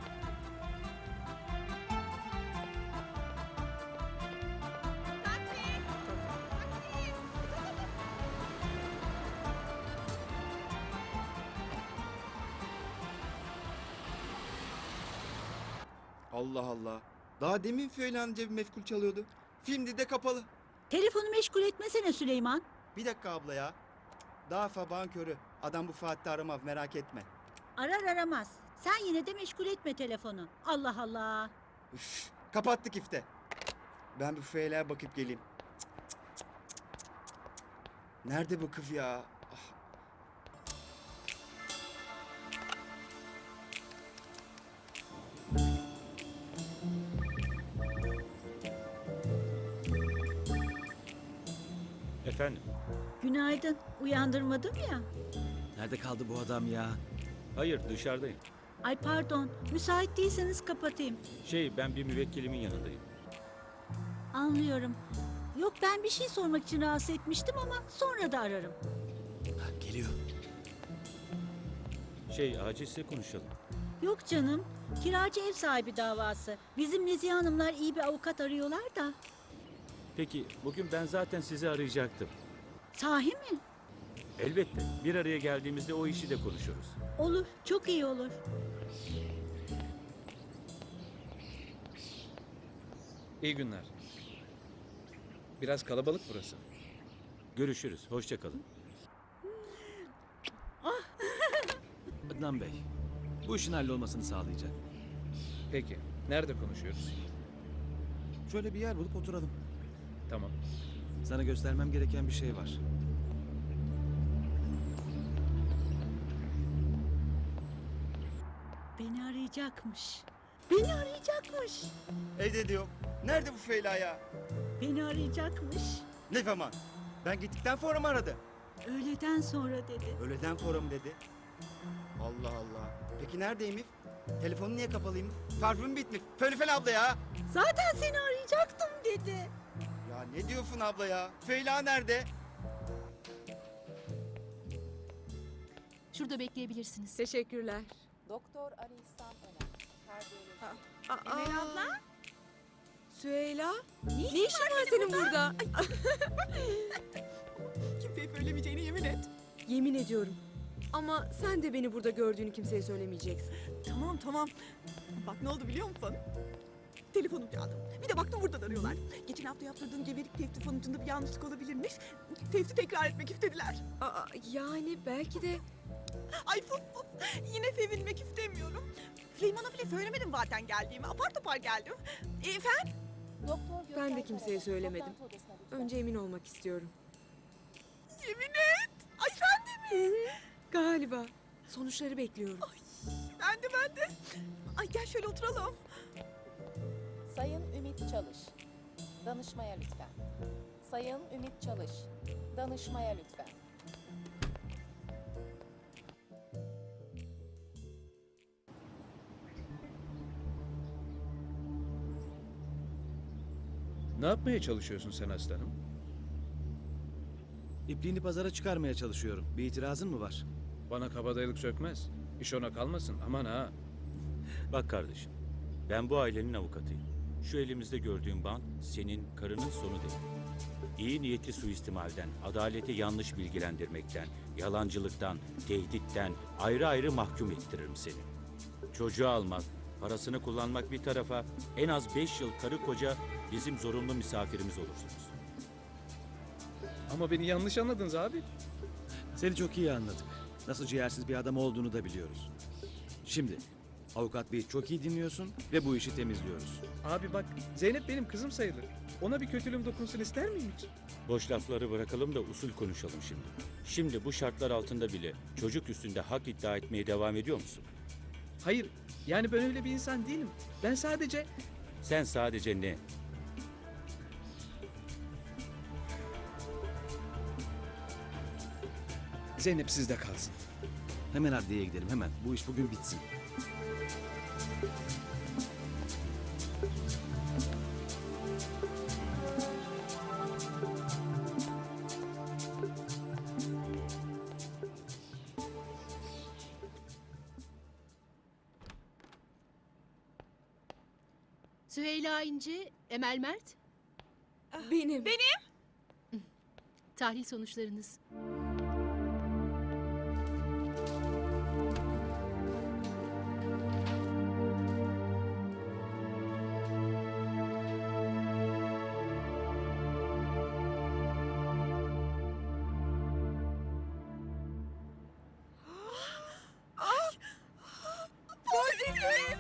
Taksi. Allah Allah. Daha demin Süheyla'nın cebi mefkul çalıyordu. Filmdi de kapalı. Telefonu meşgul etmesene Süleyman. Bir dakika abla ya. Daha sabahın körü. Adam bu saatte aramaz merak etme. Arar aramaz. Sen yine de meşgul etme telefonu. Allah Allah. Üf, kapattık ifte. Ben bir Süheyla'ya bakıp geleyim. Nerede bu kız ya? Ah. Efendim? Günaydın. Uyandırmadım ya. Nerede kaldı bu adam ya? Hayır, dışarıdayım. Ay pardon. Müsait değilseniz kapatayım. Ben bir müvekkilimin yanındayım. Anlıyorum. Yok ben bir şey sormak için rahatsız etmiştim ama sonra da ararım. Ha, geliyor. Acilse konuşalım. Yok canım. Kiracı ev sahibi davası. Bizim Nezihe Hanımlar iyi bir avukat arıyorlar da. Peki, bugün ben zaten sizi arayacaktım. Sahi mi? Elbette. Bir araya geldiğimizde o işi de konuşuruz. Olur. Çok iyi olur. İyi günler. Biraz kalabalık burası. Görüşürüz. Hoşça kalın. Adnan Bey, bu işin hallolmasını sağlayacak. Peki. Nerede konuşuyoruz? Şöyle bir yer bulup oturalım. Tamam. Sana göstermem gereken bir şey var. Beni arayacakmış. Beni arayacakmış. Evde diyor. Nerede bu Süheyla ya? Beni arayacakmış. Ne zaman? Ben gittikten sonra mı aradı? Öğleden sonra dedi. Öğleden sonra mı dedi? Allah Allah. Peki neredeymiş? Telefonu niye kapalıymış? Parfüm bitmiş. Fönüfen abla ya. Zaten seni arayacaktım dedi. Ya ne diyorsun abla ya? Süheyla nerede? Şurada bekleyebilirsiniz. Teşekkürler. Doktor Ali İhsan Öner. Kardiyoloji. Emel abla? Süheyla, Ne ne işin var senin burada? Kimseye söylemeyeceğine yemin et. Yemin ediyorum. Ama sen de beni burada gördüğünü kimseye söylemeyeceksin. Tamam. Bak ne oldu biliyor musun? Telefonum çaldı. Bir de baktım buradan arıyorlar. Geçen hafta yaptırdığım gebelik testi sonucunda bir yanlışlık olabilirmiş. Testi tekrar etmek istediler. Yani belki de... Ay sus. Yine sevinmek istemiyorum. Süleyman'a bile söylemedim zaten geldiğimi. Apar topar geldim. Efendim? Doktor Ben de Gökhan kimseye Karaman, söylemedim. toplantı odasına lütfen. Önce emin olmak istiyorum. Yemin et. Ay sen de mi? Galiba. Sonuçları bekliyorum. Ben de. Ay gel şöyle oturalım. Sayın Ümit Çalış. Danışmaya lütfen. Sayın Ümit Çalış. Danışmaya lütfen. Ne yapmaya çalışıyorsun sen aslanım? İpliğini pazara çıkarmaya çalışıyorum. Bir itirazın mı var? Bana kabadayılık sökmez. İş ona kalmasın, aman ha. Bak kardeşim, ben bu ailenin avukatıyım. Şu elimizde gördüğün bant senin karının sonu değil. İyi niyetli suistimalden, adaleti yanlış bilgilendirmekten, yalancılıktan, tehditten ayrı ayrı mahkum ettiririm seni. Çocuğu almak, parasını kullanmak bir tarafa, en az 5 yıl karı koca bizim zorunlu misafirimiz olursunuz. Ama beni yanlış anladınız abi. Seni çok iyi anladık. Nasıl ciğersiz bir adam olduğunu da biliyoruz. Şimdi avukat beyi çok iyi dinliyorsun ve bu işi temizliyoruz. Abi bak, Zeynep benim kızım sayılır. Ona bir kötülüğüm dokunsun ister miyim hiç? Boş lafları bırakalım da usul konuşalım şimdi. Şimdi bu şartlar altında bile çocuk üstünde hak iddia etmeye devam ediyor musun? Hayır, yani ben öyle bir insan değilim. Ben sadece... Sen sadece ne? Zeynep sizde kalsın. Hemen adliyeye gidelim hemen. Bu iş bugün bitsin. Süheyla İnci, Emel Mert. Benim. Tahlil sonuçlarınız. Pozitif.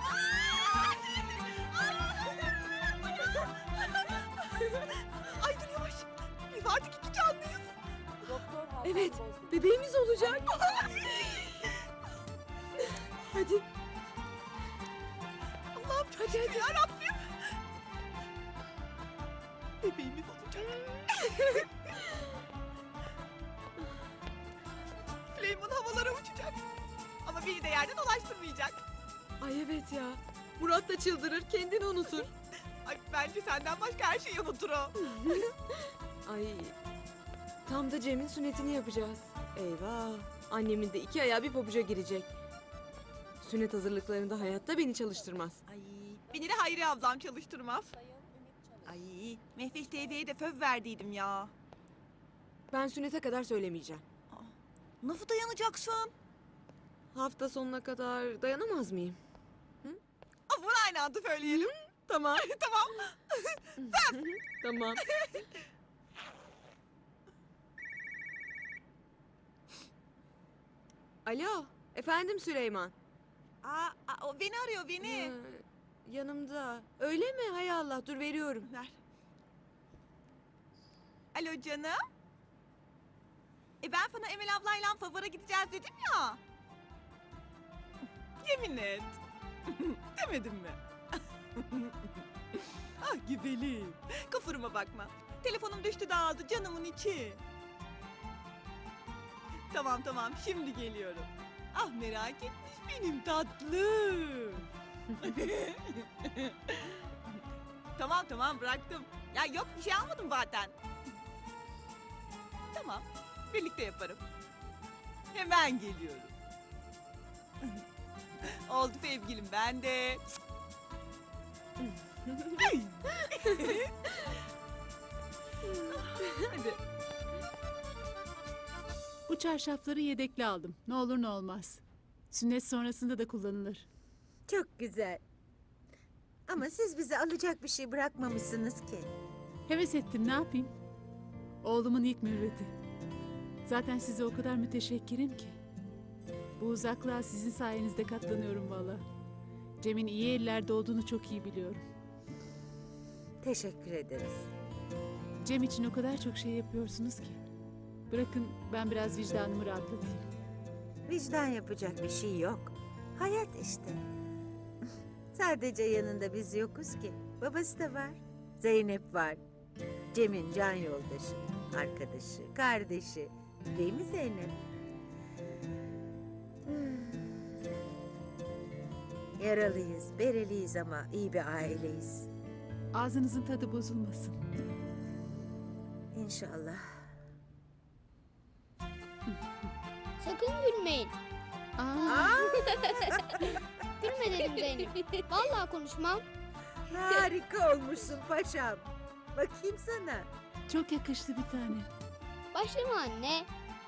Ay dur yavaş. Biz artık iki canlıyız. Doktor Hakan Evet, Bozdemir. bebeğimiz olacak. Hadi. Allah'ım çok şükür yarabbim. Bebeğimiz olacak. Süleyman havalara uçacak. Ama beni de yerden ulaştırmayacak. Ay evet ya. Murat da çıldırır, kendini unutur. Ay bence senden başka her şeyi unutur o. Ay. Tam da Cem'in sünnetini yapacağız. Eyvah. Annemin de 2 ayağı bir pabuca girecek. Sünnet hazırlıklarında hayatta beni çalıştırmaz. Ay beni de Hayri ablam çalıştırmaz. Sayın Ümit Çalış. Ay Mehveş teyzeye de söz verdiydim ya. Ben sünnete kadar söylemeyeceğim. Nasıl dayanacaksın? Hafta sonuna kadar dayanamaz mıyım? Bunu aynı anda söyleyelim. Tamam. Tamam. Tamam. Alo, efendim Süleyman. O beni arıyor beni. Yanımda. Öyle mi? Hay Allah, dur veriyorum. Ver. Alo canım. Ben sana Emel ablayla favora gideceğiz dedim ya. Yemin et. Demedim mi? Ah güzelim. Kusuruma bakma. Telefonum düştü dağıldı canımın içi. Tamam şimdi geliyorum. Ah merak etmiş benim tatlım. Tamam bıraktım. Ya yok bir şey almadım zaten. Tamam birlikte yaparım. Hemen geliyorum. Oldu sevgilim ben de. Hadi. Bu çarşafları yedekli aldım. Ne olur ne olmaz. Sünnet sonrasında da kullanılır. Çok güzel. Ama siz bize alacak bir şey bırakmamışsınız ki. Heves ettim, ne yapayım? Oğlumun ilk mürveti. Zaten size o kadar müteşekkirim ki. Bu uzaklığa sizin sayenizde katlanıyorum valla. Cem'in iyi ellerde olduğunu çok iyi biliyorum. Teşekkür ederiz. Cem için o kadar çok şey yapıyorsunuz ki. Bırakın ben biraz vicdanımı rahatlatayım. Vicdan yapacak bir şey yok. Hayat işte. Sadece yanında biz yokuz ki. Babası da var. Zeynep var. Cem'in can yoldaşı, arkadaşı, kardeşi. Değil mi Zeynep? Yaralıyız, bereliyiz ama iyi bir aileyiz. Ağzınızın tadı bozulmasın. İnşallah. Sakın gülmeyin. Gülme dedim Zeynep. Vallahi konuşmam. Harika olmuşsun paşam. Bakayım sana. Çok yakıştı bir tane. Başlama anne.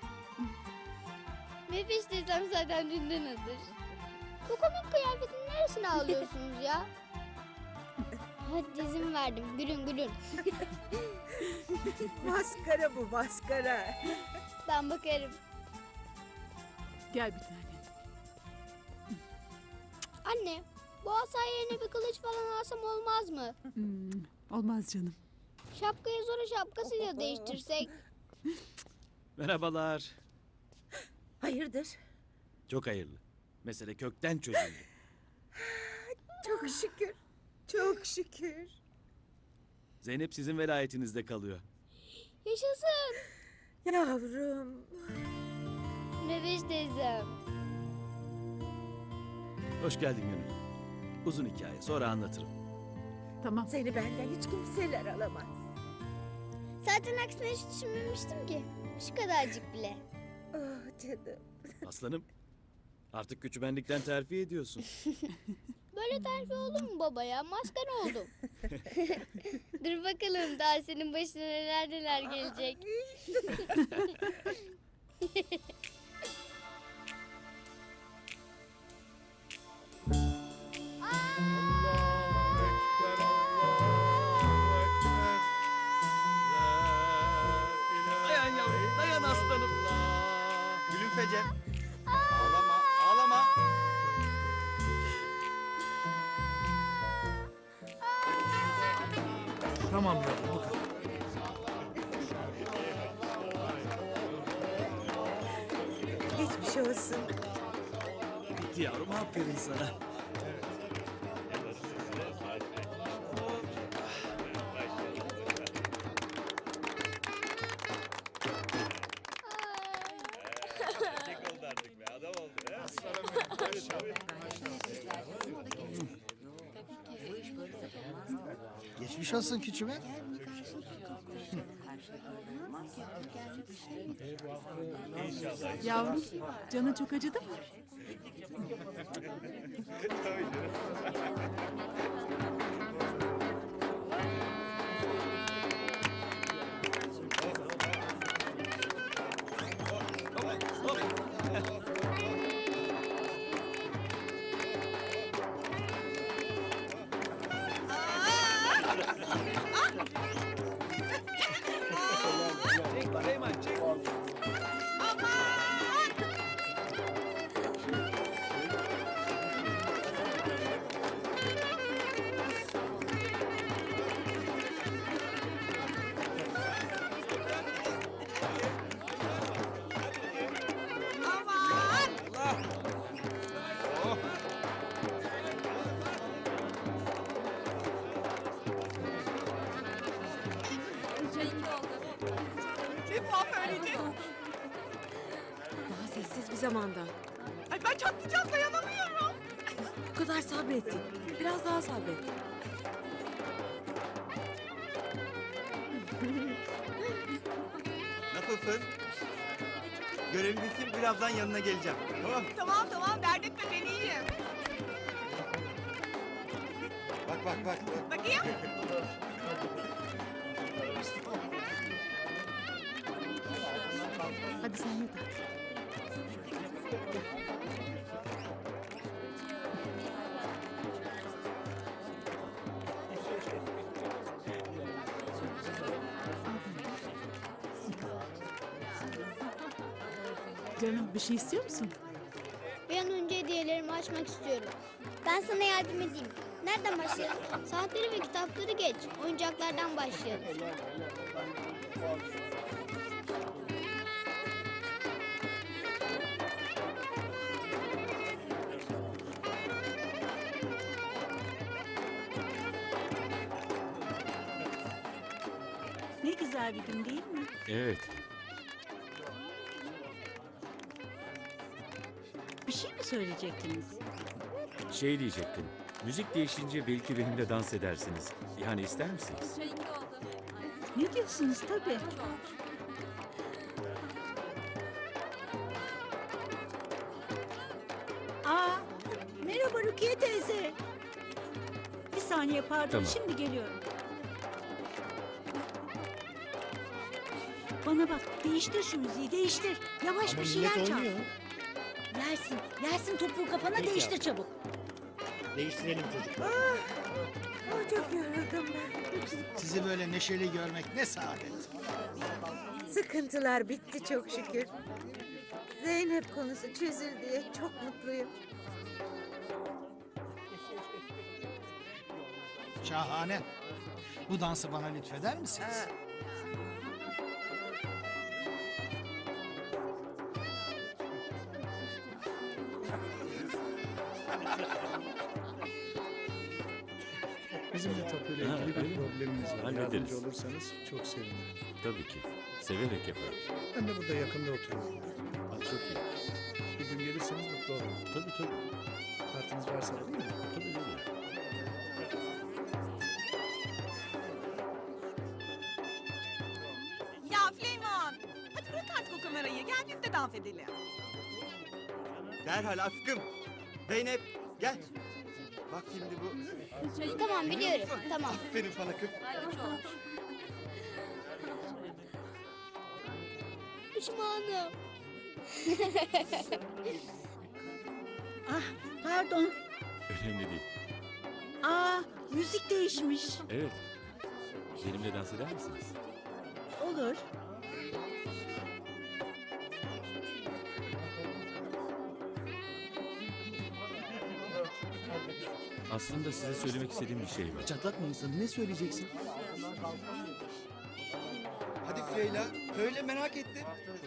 Mefiş teyzem zaten dünden hazır. Bu komik kıyafetin neresine alıyorsunuz ya? Hadi izin verdim. Gülün gülün. Maskara bu, maskara. Ben bakarım. Gel bir tane. Anne, bu asa yerine bir kılıç falan alsam olmaz mı? Olmaz canım. Şapkayı Zora şapkasıyla değiştirsek. Merhabalar. Hayırdır? Çok hayırlı. Mesele kökten çözüldü. Çok şükür. Çok şükür. Zeynep sizin velayetinizde kalıyor. Yaşasın. Yavrum. Mefiş teyzem. Hoş geldin Gönül. Uzun hikaye, sonra anlatırım. Tamam. Seni benden hiç kimseler alamaz. Zaten aksine hiç düşünmemiştim ki. Şu kadarcık bile. Oh canım. Aslanım, artık küçümenlikten terfi ediyorsun. Böyle terfi olur mu baba ya? Maskara oldum. Dur bakalım daha senin başına neler neler gelecek. Dayan yavrum, dayan aslanım. Gülüm Fecem. Ağlama, ağlama. Tamam yavrum bu kadar. Geçmiş olsun. Bitti yavrum, aferin sana. Geçmiş olsun küçüme. Yavrum, canın çok acıdı mı? Bir puan söyleyecek. Daha sessiz bir zamanda. Ay ben çatlayacağım, dayanamıyorum. Bu kadar sabrettik. Biraz daha sabret. Nasılsın? Görevim bitsin, birazdan yanına geleceğim. Tamam. Tamam tamam, dert etme, ben iyiyim. Bak bak bak. Bakayım. Hadi sen yat artık. Canım bir şey istiyor musun? Bir an önce hediyelerimi açmak istiyorum. Ben sana yardım edeyim. Nereden başlayalım? Saatleri ve kitapları geç. Oyuncaklardan başlayalım. güzel bir gün değil mi? Evet. Bir şey mi söyleyecektiniz? Şey diyecektim. Müzik değişince belki benimle dans edersiniz. Yani ister misiniz? Ne diyorsunuz tabii. Aa, merhaba Rukiye teyze. Bir saniye pardon, Tamam. şimdi geliyorum. Bana bak, değiştir şu müziği, değiştir. Yavaş Ama bir şeyler millet çal. oynuyor. Yersin topuğu kafana, Peki değiştir abi. çabuk. Değiştirelim çocuklar. Çok yoruldum ben. Sizi böyle neşeli görmek ne saadet. Sıkıntılar bitti çok şükür. Zeynep konusu çözüldü, çok mutluyum. Şahane. Bu dansı bana lütfeder misiniz? Bizim de tapuyla Ha, ilgili öyle bir mi? problemimiz var. Hallederiz. Yardımcı olursanız çok sevinirim. Tabii ki. Severek yaparım. Ben de burada yakında oturuyorum. Çok iyi. Bir gün gelirseniz mutlu olurum. Tabii tabii. Kartınız varsa alayım mı? Tabii tabii. Ya Süleyman. Hadi bırak artık o kamerayı. Gel biz de dans edelim. Derhal aşkım. Zeynep gel. Bak şimdi bu. Tamam biliyorum. Tamam. Aferin sana kız. Pişmanım. Ah, pardon. Önemli değil. Aa, müzik değişmiş. Evet. Benimle dans eder misiniz? Olur. Aslında size söylemek istediğim bir şey var. Çatlatma insanı. Ne söyleyeceksin? Hadi Süheyla. Söyle merak ettim.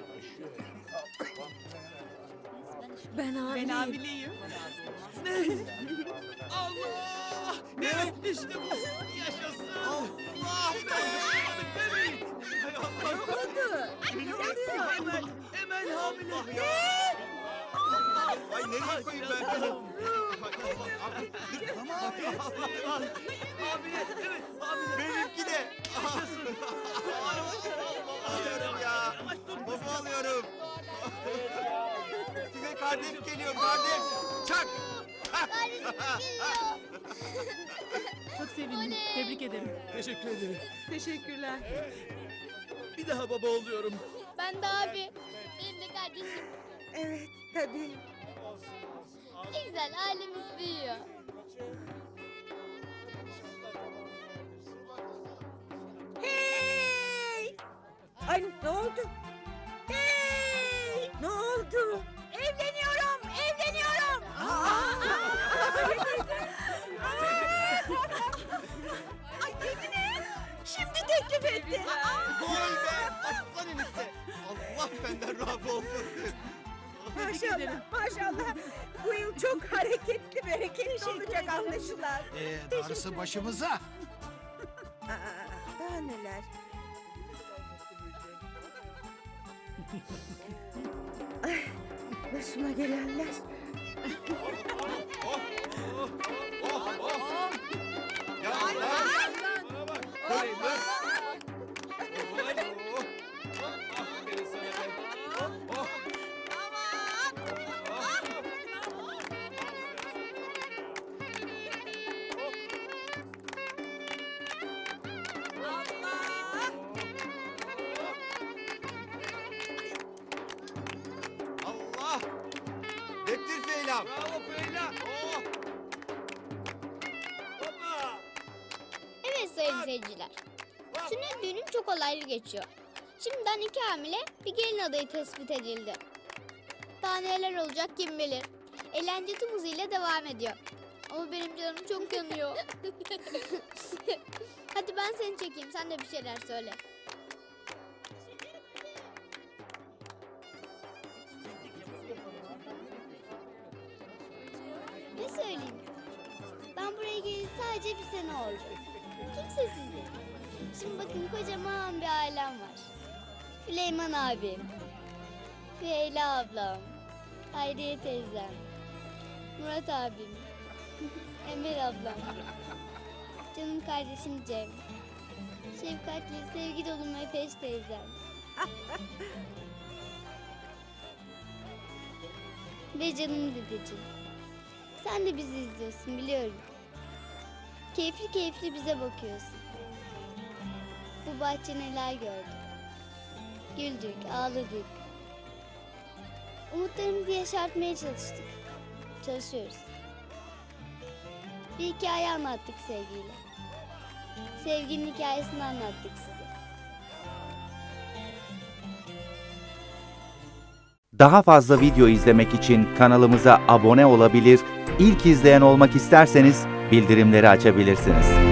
Ben hamileyim. Ben hamileyim. Allah! Evet işte bu. Yaşasın. Allah be! Bebeğim. Hay Allah. Ne oldu? Ne oluyor? Emel hamile. Ay nereye koyayım ben seni? Hamile. Evet hamile. Benimki de. Alıyorum ya. Baba alıyorum. Size kardeş geliyor kardeş. Çak. Çok sevindim. Tebrik ederim. Teşekkür ederim. Teşekkürler. Bir daha baba oluyorum. Ben de abi. Benim de kardeşim. Evet, tabii. Ne güzel ailemiz büyüyor. Hey! Ay ne oldu? Hey! Ne oldu? Evleniyorum, evleniyorum. Ay dediniz. Şimdi teklif etti. Gol be. Aslan enişte. Allah senden razı olsun. Maşallah, maşallah. Bu yıl çok hareketli, bereketli olacak anlaşılan. Darısı başımıza. Daha neler? Ay, başıma gelenler. Ya Allah! Bektir Süheyla'm. Bravo Süheyla. Oh! Hoppa! Evet sayın seyirciler. Sünnet düğünüm çok olaylı geçiyor. Şimdiden 2 hamile bir gelin adayı tespit edildi. Daha neler olacak kim bilir. Eğlence tüm hızıyla devam ediyor. Ama benim canım çok yanıyor. Hadi ben seni çekeyim, sen de bir şeyler söyle. Ne söyleyeyim? Ben buraya geleli sadece bir sene oldu. Kimsesizlik. Şimdi bakın kocaman bir ailem var. Süleyman abim, Süheyla ablam, Hayriye teyzem, Murat abim, Emel ablam, canım kardeşim Cem, şefkatli, sevgi dolu Mefeş teyzem. Ve canım dedeciğim. Sen de bizi izliyorsun biliyorum. Keyifli keyifli bize bakıyorsun. Bu bahçe neler gördü. Güldük, ağladık. Umutlarımızı yaşartmaya çalıştık. Çalışıyoruz. Bir hikaye anlattık sevgiyle. Sevginin hikayesini anlattık size. Daha fazla video izlemek için kanalımıza abone olabilir, ilk izleyen olmak isterseniz bildirimleri açabilirsiniz.